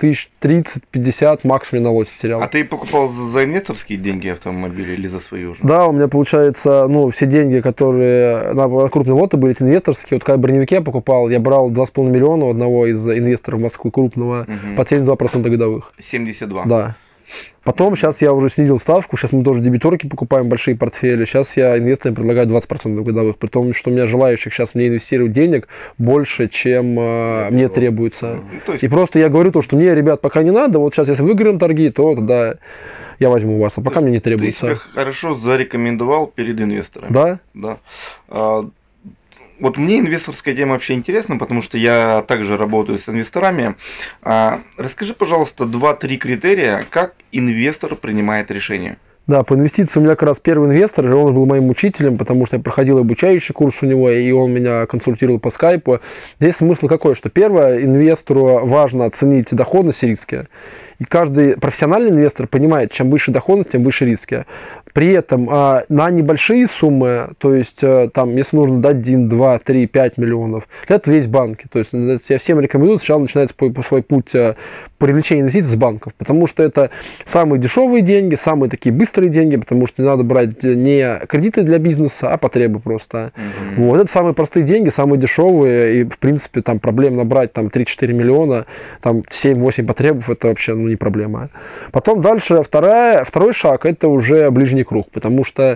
30-50 максимум на лоте терял. А ты покупал за инвесторские деньги автомобили или за свои уже? Да, у меня, получается, ну, все деньги, которые на крупные лоты были, инвесторские. Вот когда броневики я покупал, я брал 2,5 миллиона у одного из инвесторов Москвы крупного под 72% годовых. 72? Да. Потом, сейчас я уже снизил ставку, сейчас мы тоже дебиторки покупаем, большие портфели, сейчас я инвесторам предлагаю 20% годовых, при том, что у меня желающих сейчас мне инвестировать денег больше, чем мне требуется. И просто я говорю то, что мне, ребят, пока не надо, вот сейчас если выиграем торги, то тогда я возьму у вас, а пока мне не требуется. Ты себя хорошо зарекомендовал перед инвесторами. Да? Да. Вот мне инвесторская тема вообще интересна, потому что я также работаю с инвесторами. Расскажи, пожалуйста, 2-3 критерия, как инвестор принимает решение. Да, по инвестициям у меня как раз первый инвестор, и он был моим учителем, потому что я проходил обучающий курс у него, и он меня консультировал по скайпу. Здесь смысл какой, что первое, инвестору важно оценить доходность и риски. И каждый профессиональный инвестор понимает, чем выше доходность, тем выше риски. При этом на небольшие суммы, то есть там, если нужно дать 1, 2, 3, 5 миллионов, для этого есть банки. То есть я всем рекомендую сначала начинать свой путь привлечения инвестиций с банков, потому что это самые дешевые деньги, самые такие быстрые деньги, потому что не надо брать не кредиты для бизнеса, а потребы просто. Вот, это самые простые деньги, самые дешевые, и в принципе там проблем набрать там 3-4 миллиона, там 7-8 потребов, это вообще не проблема. Потом дальше второй шаг, это уже ближний круг, потому что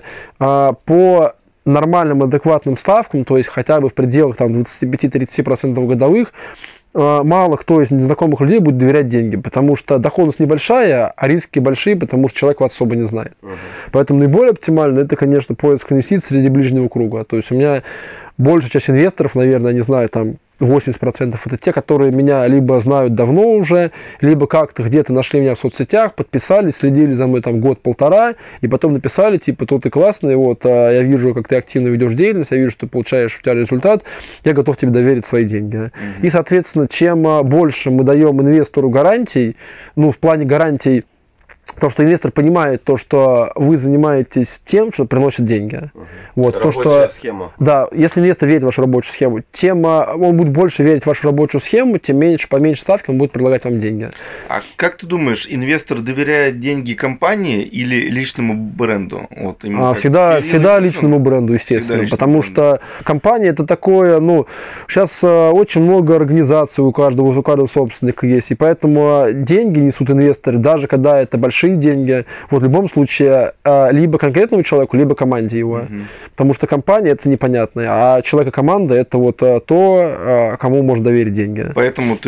по нормальным адекватным ставкам, то есть хотя бы в пределах там 25-30% годовых, мало кто из незнакомых людей будет доверять деньги, потому что доходность небольшая, а риски большие, потому что человек вас особо не знает. Поэтому наиболее оптимально это, конечно, поиск инвестиций среди ближнего круга. То есть у меня большая часть инвесторов, наверное, не знаю, там 80% это те, которые меня либо знают давно уже, либо как-то где-то нашли меня в соцсетях, подписались, следили за мной там год-полтора, и потом написали, типа, то ты классный, вот, я вижу, как ты активно ведешь деятельность, я вижу, что ты получаешь у тебя результат, я готов тебе доверить свои деньги. И, соответственно, чем больше мы даем инвестору гарантий, ну, в плане гарантий, то, что инвестор понимает то, что вы занимаетесь тем, что приносит деньги. Вот, то, что, схема. Да, если инвестор верит в вашу рабочую схему, тем он будет больше верить в вашу рабочую схему, тем меньше, по меньшей ставке он будет предлагать вам деньги. А как ты думаешь, инвестор доверяет деньги компании или личному бренду? Вот, всегда личному бренду, естественно, потому что компания это такое, ну, сейчас очень много организаций у каждого собственника есть, и поэтому деньги несут инвесторы, даже когда это большие деньги, вот в любом случае либо конкретному человеку, либо команде его. Потому что компания это непонятно, а человек и команда это вот то, кому можно доверить деньги. Поэтому ты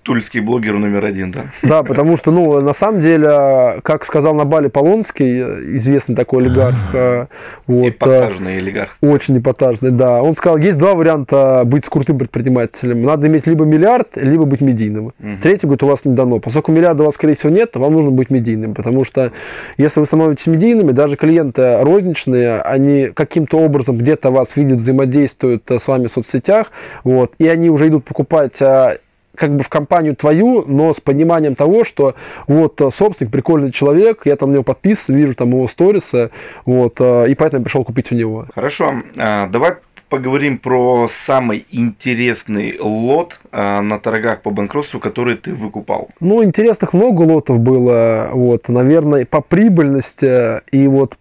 Тульский блогер номер 1, да? Да, потому что, ну, на самом деле, как сказал на Бали Полонский, известный такой олигарх, вот, эпатажный олигарх. Очень эпатажный, да. Он сказал, есть два варианта быть крутым предпринимателем. Надо иметь либо миллиард, либо быть медийным. Третий, говорит, у вас не дано. Поскольку миллиарда у вас, скорее всего, нет, то вам нужно быть медийным. Потому что, если вы становитесь медийными, даже клиенты розничные, они каким-то образом где-то вас видят, взаимодействуют с вами в соцсетях, вот, и они уже идут покупать как бы в компанию твою, но с пониманием того, что вот собственник прикольный человек, я там на него подписан, вижу там его сторисы, вот, и поэтому я пришел купить у него. Хорошо, давай поговорим про самый интересный лот на торгах по банкротству, который ты выкупал. Ну, интересных много лотов было, вот, наверное, по прибыльности и вот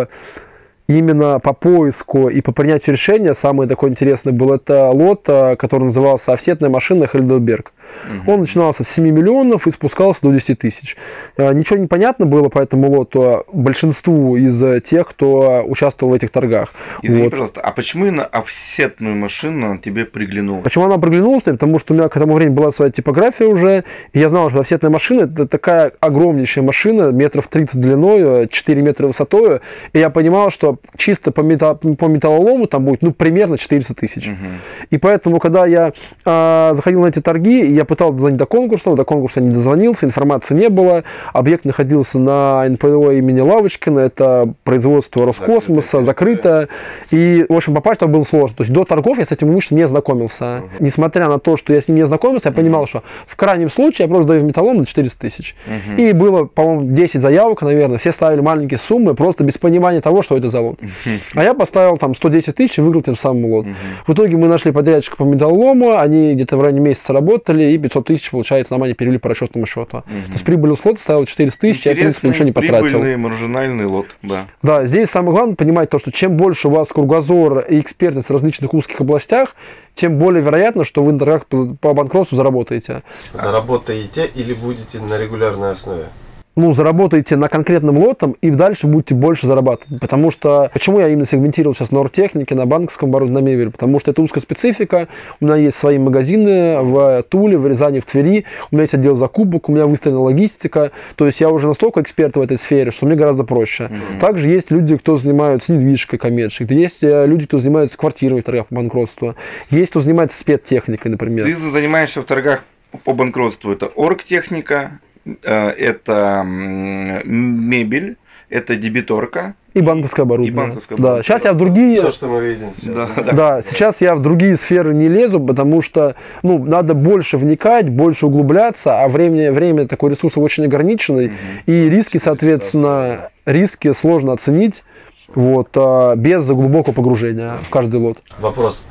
именно по поиску и по принятию решения самый такой интересный был это лот, который назывался «Офсетная машина Heidelberg». Он начинался с 7 миллионов и спускался до 10 тысяч. Ничего не понятно было по этому лоту большинству из тех, кто участвовал в этих торгах. Извини, пожалуйста, а почему именно офсетную машину тебе приглянулась? Почему она приглянулась? Потому что у меня к этому времени была своя типография уже, и я знал, что офсетная машина это такая огромнейшая машина, метров 30 длиной, 4 метра высотой, и я понимал, что чисто по металлолому там будет, ну, примерно 400 тысяч. И поэтому, когда я заходил на эти торги, я пытался дозвонить до конкурса не дозвонился, информации не было, объект находился на НПО имени Лавочкина, это производство Роскосмоса, закрытое, и, в общем, попасть туда было сложно. То есть до торгов я с этим имуществом не знакомился. Несмотря на то, что я с ним не знакомился, я понимал, что в крайнем случае я просто даю в металлолом на 400 тысяч. И было, по-моему, 10 заявок, наверное, все ставили маленькие суммы, просто без понимания того, что это за лот. А я поставил там 110 тысяч и выиграл тем самым лот. В итоге мы нашли подрядчика по металлолому, они где-то в районе месяца работали, и 500 тысяч, получается, нам они перевели по расчетному счету. То есть прибыль с лота составила 400 тысяч, я, в принципе, ничего не потратил. Прибыльный маржинальный лот, да. Да, здесь самое главное понимать то, что чем больше у вас кругозор и экспертность в различных узких областях, тем более вероятно, что вы на торгах по банкротству заработаете. Заработаете или будете на регулярной основе? Ну, заработаете на конкретном лотом и дальше будете больше зарабатывать. Потому что, почему я именно сегментировал сейчас на оргтехнике, на банковском оборудовании, на мебели? Потому что это узкая специфика, у меня есть свои магазины в Туле, в Рязани, в Твери, у меня есть отдел закупок, у меня выстроена логистика, то есть я уже настолько эксперт в этой сфере, что мне гораздо проще. Также есть люди, кто занимаются недвижкой, коммерческой, есть люди, кто занимается квартирами в торгах по банкротству, есть кто занимается спецтехникой, например. Ты занимаешься в торгах по банкротству, это оргтехника, это мебель, это дебиторка. И банковское оборудование. Да, сейчас я в другие... То, что мы видим сейчас. Да, сейчас я в другие сферы не лезу, потому что, ну, надо больше вникать, больше углубляться, а время такой ресурс очень ограниченный, и риски, соответственно, риски сложно оценить, вот, без глубокого погружения в каждый лот. Вопрос.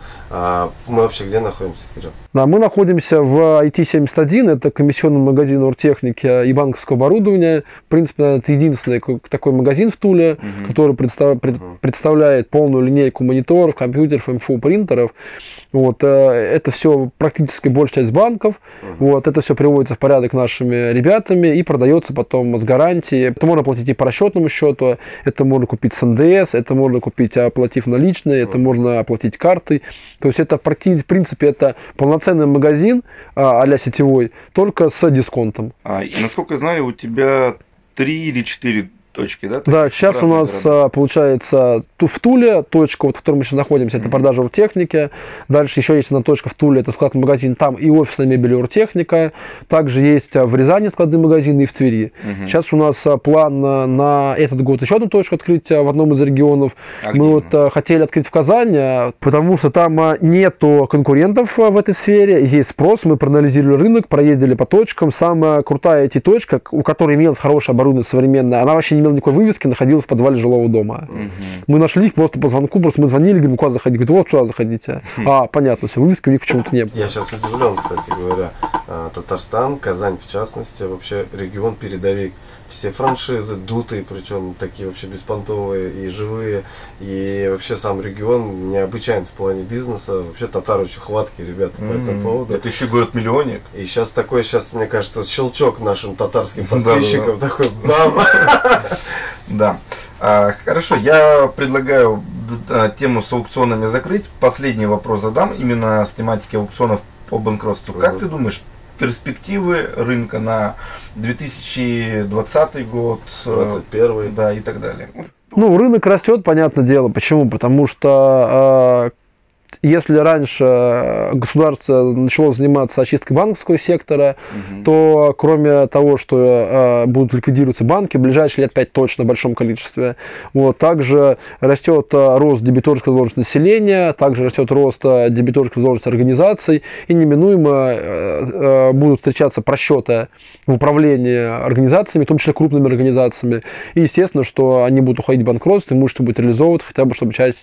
Мы вообще где находимся, Кирилл? Да, мы находимся в IT-71, это комиссионный магазин оргтехники и банковского оборудования. В принципе, это единственный такой магазин в Туле, который представляет полную линейку мониторов, компьютеров, МФУ, принтеров. Вот, это все практически большая часть банков. Вот, это все приводится в порядок нашими ребятами и продается потом с гарантией. Это можно платить и по расчетному счету, это можно купить с НДС, это можно купить, оплатив наличные, это можно оплатить картой. То есть это в принципе это полноценный магазин а-ля сетевой, только с дисконтом. И насколько я знаю, у тебя 3 или 4 точки, да? Да, сейчас у нас получается в Туле точка, вот, в которой мы сейчас находимся, это продажа оргтехники. Дальше еще есть одна точка в Туле, это складный магазин, там и офисная мебель, и оргтехника. Также есть в Рязани складные магазины и в Твери. Сейчас у нас план на этот год еще одну точку открыть в одном из регионов. Мы вот хотели открыть в Казани, потому что там нету конкурентов в этой сфере, есть спрос, мы проанализировали рынок, проездили по точкам. Самая крутая IT-точка, у которой имелось хорошее оборудование современное, она вообще не имела никакой вывески, находилась в подвале жилого дома. Мы нашли их просто по звонку, просто мы звонили, говорим, куда заходить? Говорит, вот сюда заходите. Понятно, все, вывески у них почему-то не было. Я сейчас удивлен, кстати говоря. Татарстан, Казань в частности, вообще регион передовик. Все франшизы дутые, причем такие вообще беспонтовые и живые. И вообще сам регион необычайен в плане бизнеса. Вообще татары очень хваткие ребята по этому поводу. Это еще город-миллионник. И сейчас такой, мне кажется, щелчок нашим татарским подписчикам. Такой бам! Да. Хорошо, я предлагаю тему с аукционами закрыть. Последний вопрос задам, именно с тематики аукционов по банкротству. Как ты думаешь, перспективы рынка на 2020 год, 21-й. да, и так далее. Ну, рынок растет, понятное дело. Почему? Потому что если раньше государство начало заниматься очисткой банковского сектора, то кроме того, что будут ликвидироваться банки, в ближайшие лет 5 точно в большом количестве, вот, также растет рост дебиторской задолженности населения, также растет рост дебиторской задолженности организаций, и неминуемо будут встречаться просчеты в управлении организациями, в том числе крупными организациями, и естественно, что они будут уходить в банкротство, имущество будет реализовывать, хотя бы чтобы часть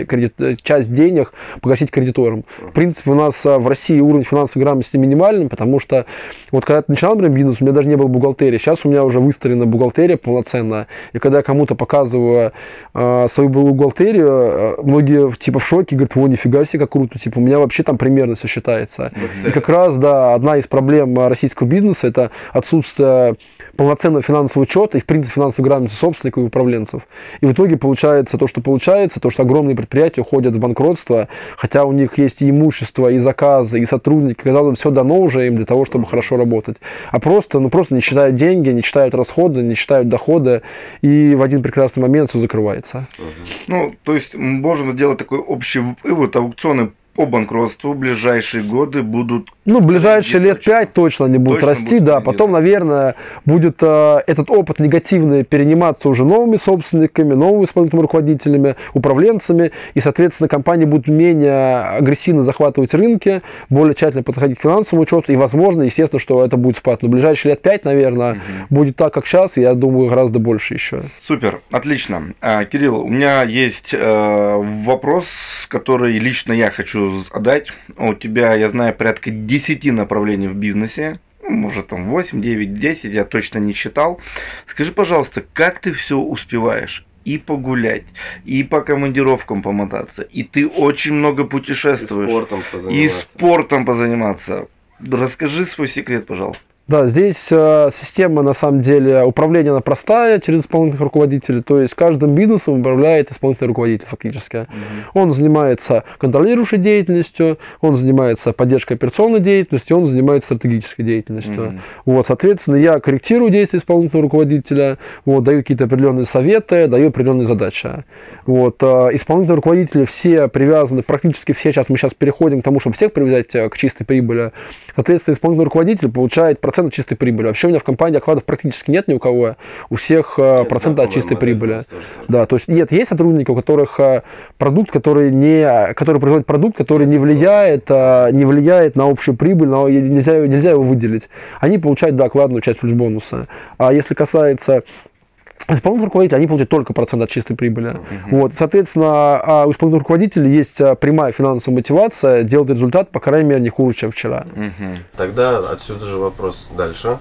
денег погасить кредиторам. В принципе, у нас в России уровень финансовой грамотности минимальный, потому что вот когда я начинал, например, бизнес, у меня даже не было бухгалтерии. Сейчас у меня уже выстроена бухгалтерия полноценная. И когда я кому-то показываю свою бухгалтерию, многие типа в шоке, говорят: о, нифига себе, как круто. Типа, у меня вообще там примерно все считается. И как раз, да, одна из проблем российского бизнеса — это отсутствие полноценного финансового учета и, в принципе, финансовой грамотности собственников и управленцев. И в итоге получается то, что огромные предприятия уходят в банкротство, хотя у них есть и имущество, и заказы, и сотрудники, казалось бы, все дано уже им для того, чтобы хорошо работать. А просто не считают деньги, не считают расходы, не считают доходы, и в один прекрасный момент все закрывается. Ну, то есть можно делать такой общий вывод: аукционы по банкротству в ближайшие годы будут... Ну, в ближайшие лет 5 точно они будут расти, да. Потом, наверное, будет этот опыт негативный перениматься уже новыми собственниками, новыми исполнительными руководителями, управленцами, и, соответственно, компании будут менее агрессивно захватывать рынки, более тщательно подходить к финансовому учету, и, возможно, естественно, что это будет спад. Но в ближайшие лет 5, наверное, будет так, как сейчас, и я думаю, гораздо больше еще. Супер, отлично. Кирилл, у меня есть вопрос, который лично я хочу задать. У тебя, я знаю, порядка 10 направлений в бизнесе. Может, там 8, 9, 10, я точно не считал. Скажи, пожалуйста, как ты все успеваешь? И погулять, и по командировкам помотаться, и ты очень много путешествуешь. И спортом позаниматься. Расскажи свой секрет, пожалуйста. Да, здесь система, на самом деле, управления она простая через исполнительных руководителей, то есть каждым бизнесом управляет исполнительный руководитель фактически. Он занимается контролирующей деятельностью, он занимается поддержкой операционной деятельности, он занимается стратегической деятельностью. Вот, соответственно, я корректирую действия исполнительного руководителя, вот, даю какие-то определенные советы, даю определенные задачи. Вот, исполнительные руководители все привязаны, практически все, мы сейчас переходим к тому, чтобы всех привязать к чистой прибыли. Соответственно, исполнительный руководитель получает процент от чистой прибыли. Вообще у меня в компании окладов практически нет ни у кого. У всех процент от чистой прибыли. Да, то есть нет, есть сотрудники, у которых продукт, который производит продукт, который не влияет на общую прибыль, но нельзя его выделить. Они получают, да, окладную часть плюс бонуса. А если касается исполнительных руководителей, они получают только процент от чистой прибыли. Вот, соответственно, у исполнительных руководителей есть прямая финансовая мотивация делать результат, по крайней мере, не хуже, чем вчера. Тогда отсюда же вопрос дальше.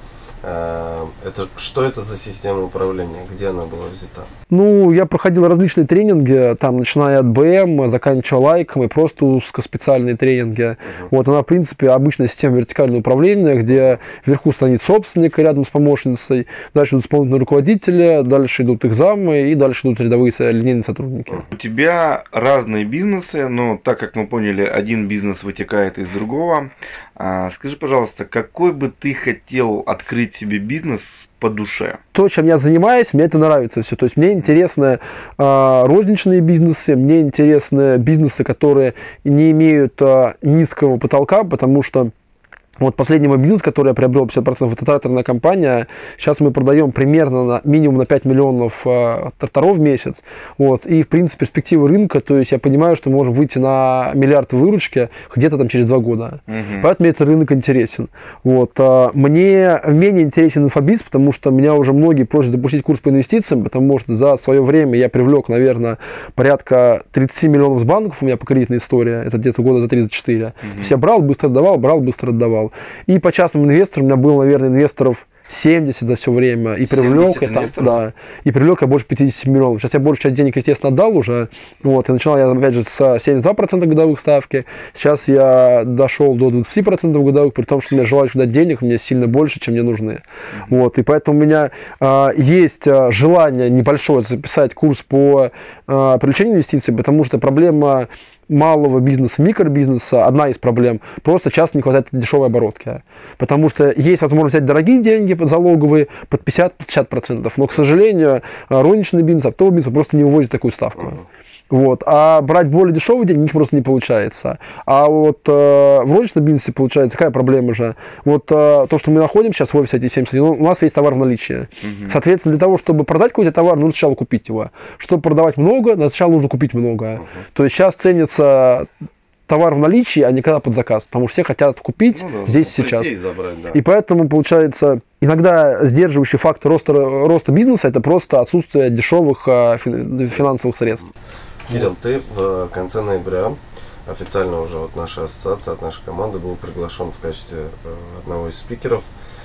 Что это за система управления? Где она была взята? Ну, я проходил различные тренинги, там, начиная от БМ, заканчивая лайком, и просто узкоспециальные тренинги. Вот она, в принципе, обычная система вертикального управления, где вверху стоит собственник рядом с помощницей, дальше идут исполнительные руководители, дальше идут их замы, и дальше идут рядовые линейные сотрудники. У тебя разные бизнесы, но так как мы поняли, один бизнес вытекает из другого. Скажи, пожалуйста, какой бы ты хотел открыть себе бизнес по душе? То, чем я занимаюсь, мне это нравится все. То есть мне интересны розничные бизнесы, мне интересны бизнесы, которые не имеют низкого потолка, потому что вот последний мой бизнес, который я приобрел 50%, это тракторная компания. Сейчас мы продаем примерно минимум на 5 миллионов тракторов в месяц. Вот. И, в принципе, перспективы рынка, то есть я понимаю, что мы можем выйти на миллиард выручки где-то там через 2 года. Поэтому мне этот рынок интересен. Вот. Мне менее интересен инфобиз, потому что меня уже многие просят запустить курс по инвестициям, потому что за свое время я привлек, наверное, порядка 30 миллионов с банков, у меня по кредитной истории, это где-то года за 3-4. То есть я брал, быстро отдавал. И по частным инвесторам у меня было, наверное, инвесторов 70 за все время. И привлек я больше 50 миллионов. Сейчас я большую часть денег, естественно, отдал уже. Вот, и начинал я, опять же, с 72% годовых ставки. Сейчас я дошел до 20% годовых, при том, что у меня желающих дать денег мне сильно больше, чем мне нужны. Вот, и поэтому у меня есть желание небольшое записать курс по привлечению инвестиций, потому что проблема малого бизнеса, микробизнеса одна из проблем. Просто часто не хватает дешевой оборотки. Потому что есть возможность взять дорогие деньги залоговые под 50-60%. Но, к сожалению, розничный бизнес, оптовый бизнес просто не вывозит такую ставку. Вот. А брать более дешевые деньги у них просто не получается. А вот в розничном бизнесе получается какая проблема же? Вот то, что мы находим сейчас в офисе IT-71, у нас есть товар в наличии. Соответственно, для того, чтобы продать какой-то товар, нужно сначала купить его. Чтобы продавать много, сначала нужно купить много. То есть сейчас ценится товар в наличии, а не когда под заказ. Потому что все хотят купить здесь и сейчас. Забрать, да. И поэтому получается, иногда сдерживающий фактор роста бизнеса — это просто отсутствие дешевых финансовых средств. Кирилл, ты в конце ноября официально уже от нашей ассоциации, от нашей команды был приглашен в качестве одного из спикеров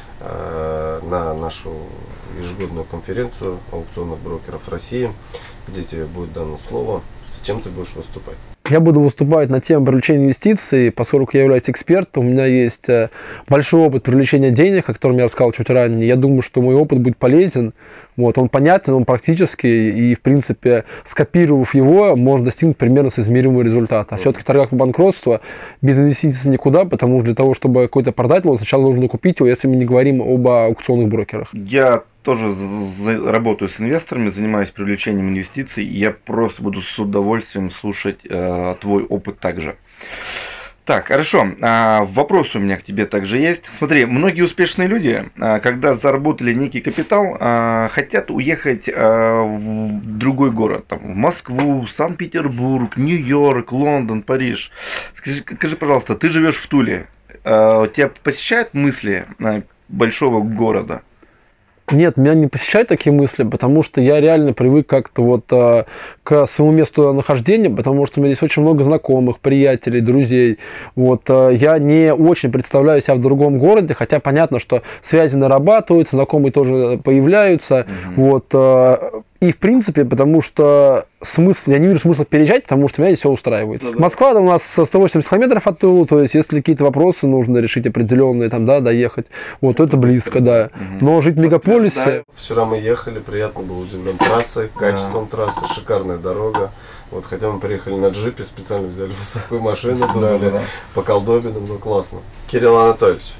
на нашу ежегодную конференцию аукционных брокеров России, где тебе будет дано слово, с чем ты будешь выступать. Я буду выступать на тему привлечения инвестиций, поскольку я являюсь экспертом, у меня есть большой опыт привлечения денег, о котором я рассказал чуть ранее. Я думаю, что мой опыт будет полезен. Вот, он понятен, он практический, и, в принципе, скопировав его, можно достигнуть примерно соизмеримого результата. А все-таки в торгах по банкротству без инвестиций никуда, потому что для того, чтобы какой-то продать его, сначала нужно купить его, если мы не говорим об аукционных брокерах. Я тоже работаю с инвесторами, занимаюсь привлечением инвестиций, и я просто буду с удовольствием слушать твой опыт также. Так, хорошо. Вопрос у меня к тебе также есть. Смотри, многие успешные люди, когда заработали некий капитал, хотят уехать в другой город, там, в Москву, Санкт-Петербург, Нью-Йорк, Лондон, Париж. Скажи, пожалуйста, ты живешь в Туле. Тебя посещают мысли большого города? Нет, меня не посещают такие мысли, потому что я реально привык как-то вот к своему месту нахождения, потому что у меня здесь очень много знакомых, приятелей, друзей. Вот, я не очень представляю себя в другом городе, хотя понятно, что связи нарабатываются, знакомые тоже появляются. Вот, и в принципе, потому что я не вижу смысла переезжать, потому что меня здесь все устраивает. Москва у нас 180 километров от Тулы, то есть если какие-то вопросы нужно решить определенные, там, да, доехать, вот, то это близко, да. Но жить в мегаполисе... Вчера мы ехали, приятно был удивлен трассой, качеством трассы, шикарная дорога. Вот, хотя мы приехали на джипе, специально взяли высокую машину, по колдобинам, ну классно. Кирилл Анатольевич,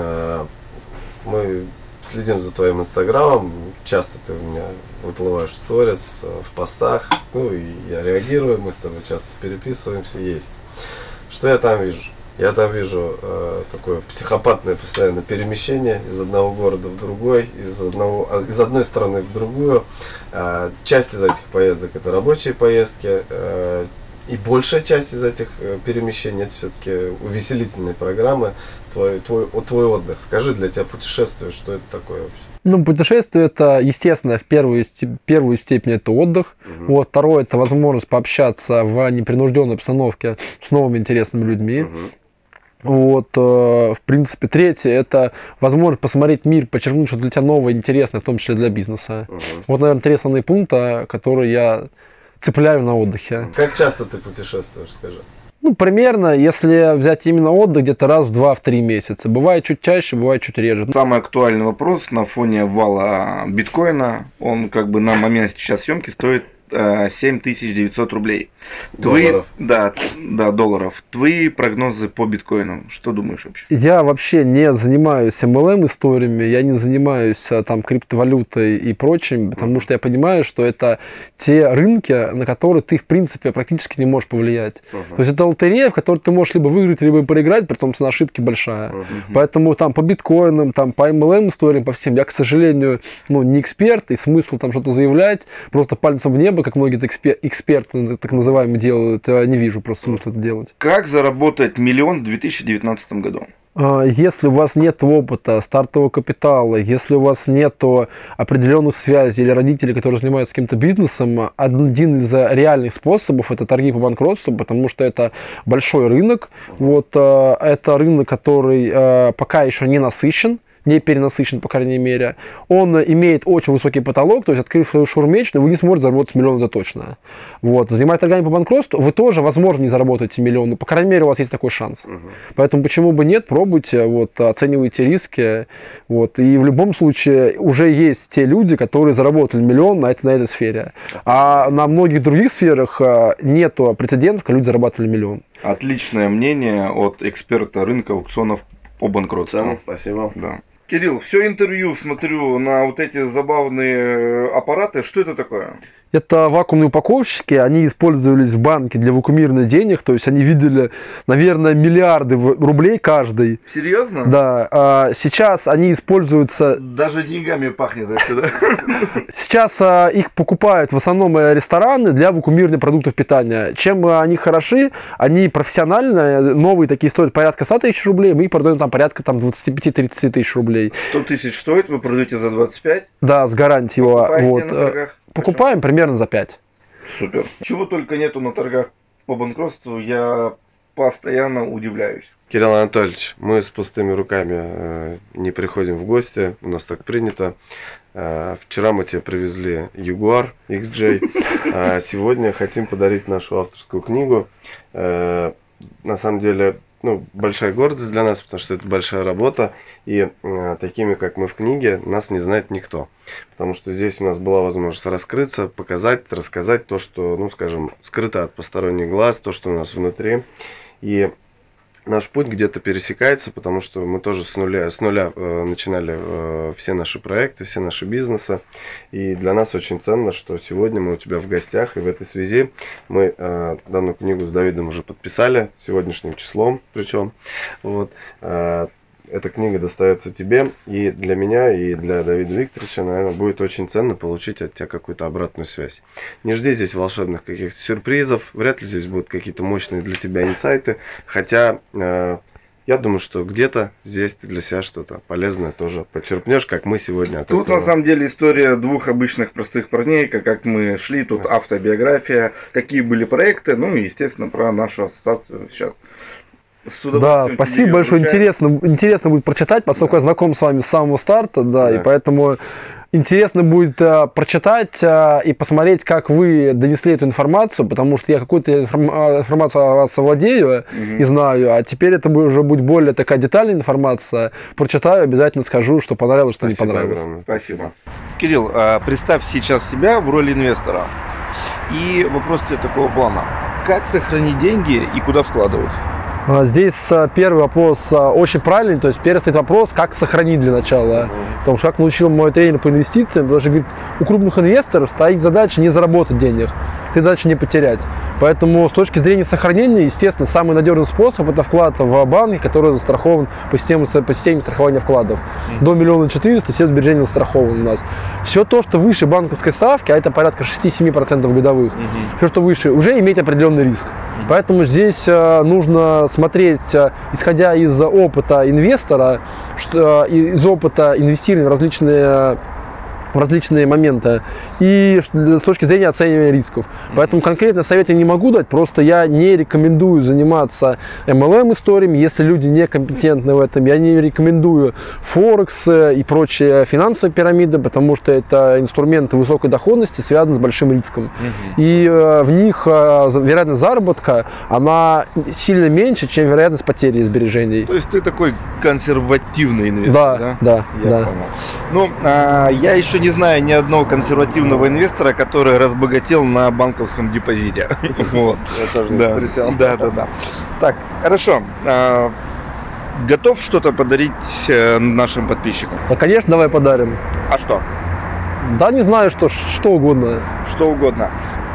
мы следим за твоим инстаграмом, часто ты у меня выплываешь в сторис, в постах, ну и я реагирую, мы с тобой часто переписываемся, есть. Что я там вижу? Я там вижу такое психопатное постоянное перемещение из одного города в другой, из одной страны в другую. Часть из этих поездок это рабочие поездки, и большая часть из этих перемещений это все-таки увеселительные программы. Твой отдых. Скажи, для тебя путешествие, что это такое вообще? Ну, путешествие это, естественно, в первую степень это отдых. Вот, второе это возможность пообщаться в непринужденной обстановке с новыми интересными людьми. Вот, в принципе, третье это возможность посмотреть мир, подчеркнуть что-то для тебя новое, интересное, в том числе для бизнеса. Вот, наверное, три основные пункта, которые я цепляю на отдыхе. Как часто ты путешествуешь, скажи? Ну, примерно, если взять именно отдых, где-то раз в 2-3 месяца. Бывает чуть чаще, бывает чуть реже. Самый актуальный вопрос на фоне вала биткоина, он как бы на момент сейчас съемки стоит 7900 рублей. Долларов. Да, долларов. Твои прогнозы по биткоину, что думаешь вообще? Я вообще не занимаюсь MLM историями, я не занимаюсь там криптовалютой и прочим, потому что я понимаю, что это те рынки, на которые ты в принципе практически не можешь повлиять. То есть это лотерея, в которой ты можешь либо выиграть, либо проиграть, при том цена ошибки большая. Поэтому там по биткоинам, там по MLM историям, по всем, я, к сожалению, не эксперт, и смысл там что-то заявлять, просто пальцем в небо, как многие эксперты, так называемые, делают, я не вижу просто смысла это делать. Как заработать $1 000 000 в 2019 году? Если у вас нет опыта, стартового капитала, если у вас нет определенных связей или родителей, которые занимаются каким-то бизнесом, один из реальных способов это торги по банкротству, потому что это большой рынок. Вот, это рынок, который пока еще не насыщен не перенасыщен, по крайней мере. Он имеет очень высокий потолок, то есть, открыв свою шаурмечную, вы не сможете заработать миллион, это точно. Вот. Занимаясь торгами по банкротству, вы тоже, возможно, не заработаете миллион, по крайней мере, у вас есть такой шанс. Поэтому почему бы нет, пробуйте, вот, оценивайте риски. Вот. И в любом случае уже есть те люди, которые заработали миллион на этой сфере. А на многих других сферах нету прецедентов, когда люди зарабатывали миллион. Отличное мнение от эксперта рынка аукционов по банкротству. Спасибо. Да. Кирилл, все интервью смотрю на вот эти забавные аппараты. Что это такое? Это вакуумные упаковщики, они использовались в банке для вакуумирования денег, то есть они видели, наверное, миллиарды рублей каждый. Серьезно? Да. Сейчас они используются... Даже деньгами пахнет отсюда. Сейчас их покупают в основном рестораны для вакуумирования продуктов питания. Чем они хороши? Они профессиональные, новые такие стоят порядка 100 тысяч рублей, мы их продаем там порядка 25-30 тысяч рублей. 100 тысяч стоит, вы продаете за 25? Да, с гарантией. Вот. На торгах? Покупаем примерно за 5. Супер. Чего только нету на торгах по банкротству, я постоянно удивляюсь. Кирилл Анатольевич, мы с пустыми руками не приходим в гости, у нас так принято. Вчера мы тебе привезли Jaguar XJ, а сегодня хотим подарить нашу авторскую книгу. На самом деле, большая гордость для нас, потому что это большая работа, и такими, как мы в книге, нас не знает никто. Потому что здесь у нас была возможность раскрыться, показать, рассказать то, что, скажем, скрыто от посторонних глаз, то, что у нас внутри. И наш путь где-то пересекается, потому что мы тоже с нуля начинали все наши проекты, все наши бизнесы. И для нас очень ценно, что сегодня мы у тебя в гостях. И в этой связи мы данную книгу с Давидом уже подписали, сегодняшним числом причем. Вот. Эта книга достается тебе, и для меня, и для Давида Викторовича, наверное, будет очень ценно получить от тебя какую-то обратную связь. Не жди здесь волшебных каких-то сюрпризов, вряд ли здесь будут какие-то мощные для тебя инсайты, хотя я думаю, что где-то здесь ты для себя что-то полезное тоже почерпнешь, как мы сегодня. Тут на самом деле история двух обычных простых парней, как мы шли, тут автобиография, какие были проекты, и, естественно, про нашу ассоциацию сейчас. Да, спасибо большое. Интересно будет прочитать, поскольку я знаком с вами с самого старта, да. И поэтому интересно будет прочитать и посмотреть, как вы донесли эту информацию, потому что я какую-то информацию о вас владею и знаю, а теперь это уже будет более такая детальная информация. Прочитаю, обязательно скажу, что понравилось, что не понравилось. Спасибо. Кирилл, представь сейчас себя в роли инвестора. И вопрос тебе такого плана. Как сохранить деньги и куда вкладывать? Здесь первый вопрос очень правильный, то есть первый стоит вопрос, как сохранить для начала. Потому что, как научил мой тренер по инвестициям, потому что говорит, у крупных инвесторов стоит задача не заработать денег, стоит задача не потерять. Поэтому с точки зрения сохранения, естественно, самый надежный способ — это вклад в банк, который застрахован по системе страхования вкладов. До 1 400 000 все сбережения застрахованы у нас. Все то, что выше банковской ставки, а это порядка 6-7% годовых, все, что выше, уже имеет определенный риск. Поэтому здесь нужно смотреть, исходя из опыта инвестора, из опыта инвестирования в различные моменты и с точки зрения оценивания рисков. Поэтому конкретно совет я не могу дать, просто я не рекомендую заниматься MLM историями, если люди некомпетентны в этом. Я не рекомендую Форекс и прочие финансовые пирамиды, потому что это инструменты высокой доходности, связаны с большим риском. И в них вероятность заработка, она сильно меньше, чем вероятность потери сбережений. То есть ты такой консервативный инвестор, да? Да. Понял. Я еще не знаю ни одного консервативного инвестора, который разбогател на банковском депозите. Я тоже не встречал. Да. Так, хорошо. Готов что-то подарить нашим подписчикам? Ну, конечно, давай подарим. А что? Да, не знаю, что угодно. Что угодно.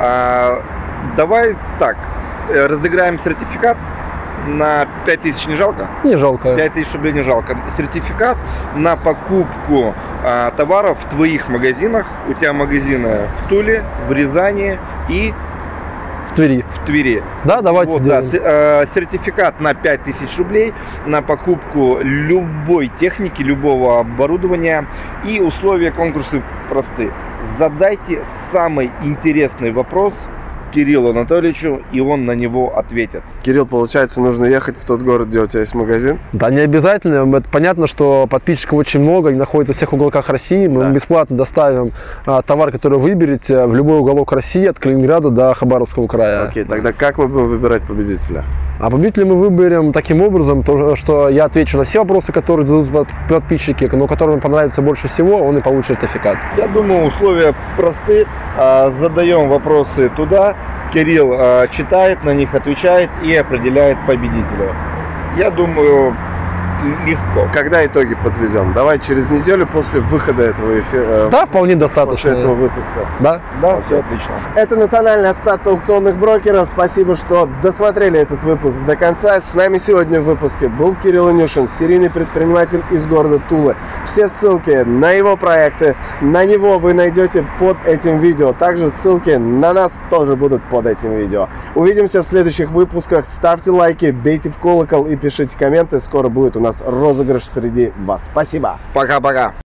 Давай так, разыграем сертификат. На 5000 не жалко? Не жалко. 5000 рублей не жалко. Сертификат на покупку товаров в твоих магазинах. У тебя магазины в Туле, в Рязани и в Твери. Да, давайте сделаем. Сертификат на 5000 рублей на покупку любой техники, любого оборудования. И условия конкурса просты. Задайте самый интересный вопрос Кириллу Анатольевичу, и он на него ответит. Кирилл, получается, нужно ехать в тот город, где у тебя есть магазин? Да, не обязательно. Это понятно, что подписчиков очень много, они находятся во всех уголках России. Мы бесплатно доставим товар, который выберете, в любой уголок России, от Калининграда до Хабаровского края. Окей, тогда как мы будем выбирать победителя? А победителя мы выберем таким образом, что я отвечу на все вопросы, которые зададут подписчики, но которым понравится больше всего, он и получит сертификат. Я думаю, условия просты. Задаем вопросы туда, Кирилл читает, на них отвечает и определяет победителя. Я думаю, легко. Когда итоги подведем? Давай через неделю после выхода этого эфира. Да, вполне достаточно. После этого выпуска. Да? Да, все отлично. Это Национальная ассоциация аукционных брокеров. Спасибо, что досмотрели этот выпуск до конца. С нами сегодня в выпуске был Кирилл Инюшин, серийный предприниматель из города Тулы. Все ссылки на его проекты, на него вы найдете под этим видео. Также ссылки на нас тоже будут под этим видео. Увидимся в следующих выпусках. Ставьте лайки, бейте в колокол и пишите комменты. Скоро будет у нас розыгрыш среди вас. Спасибо. Пока-пока.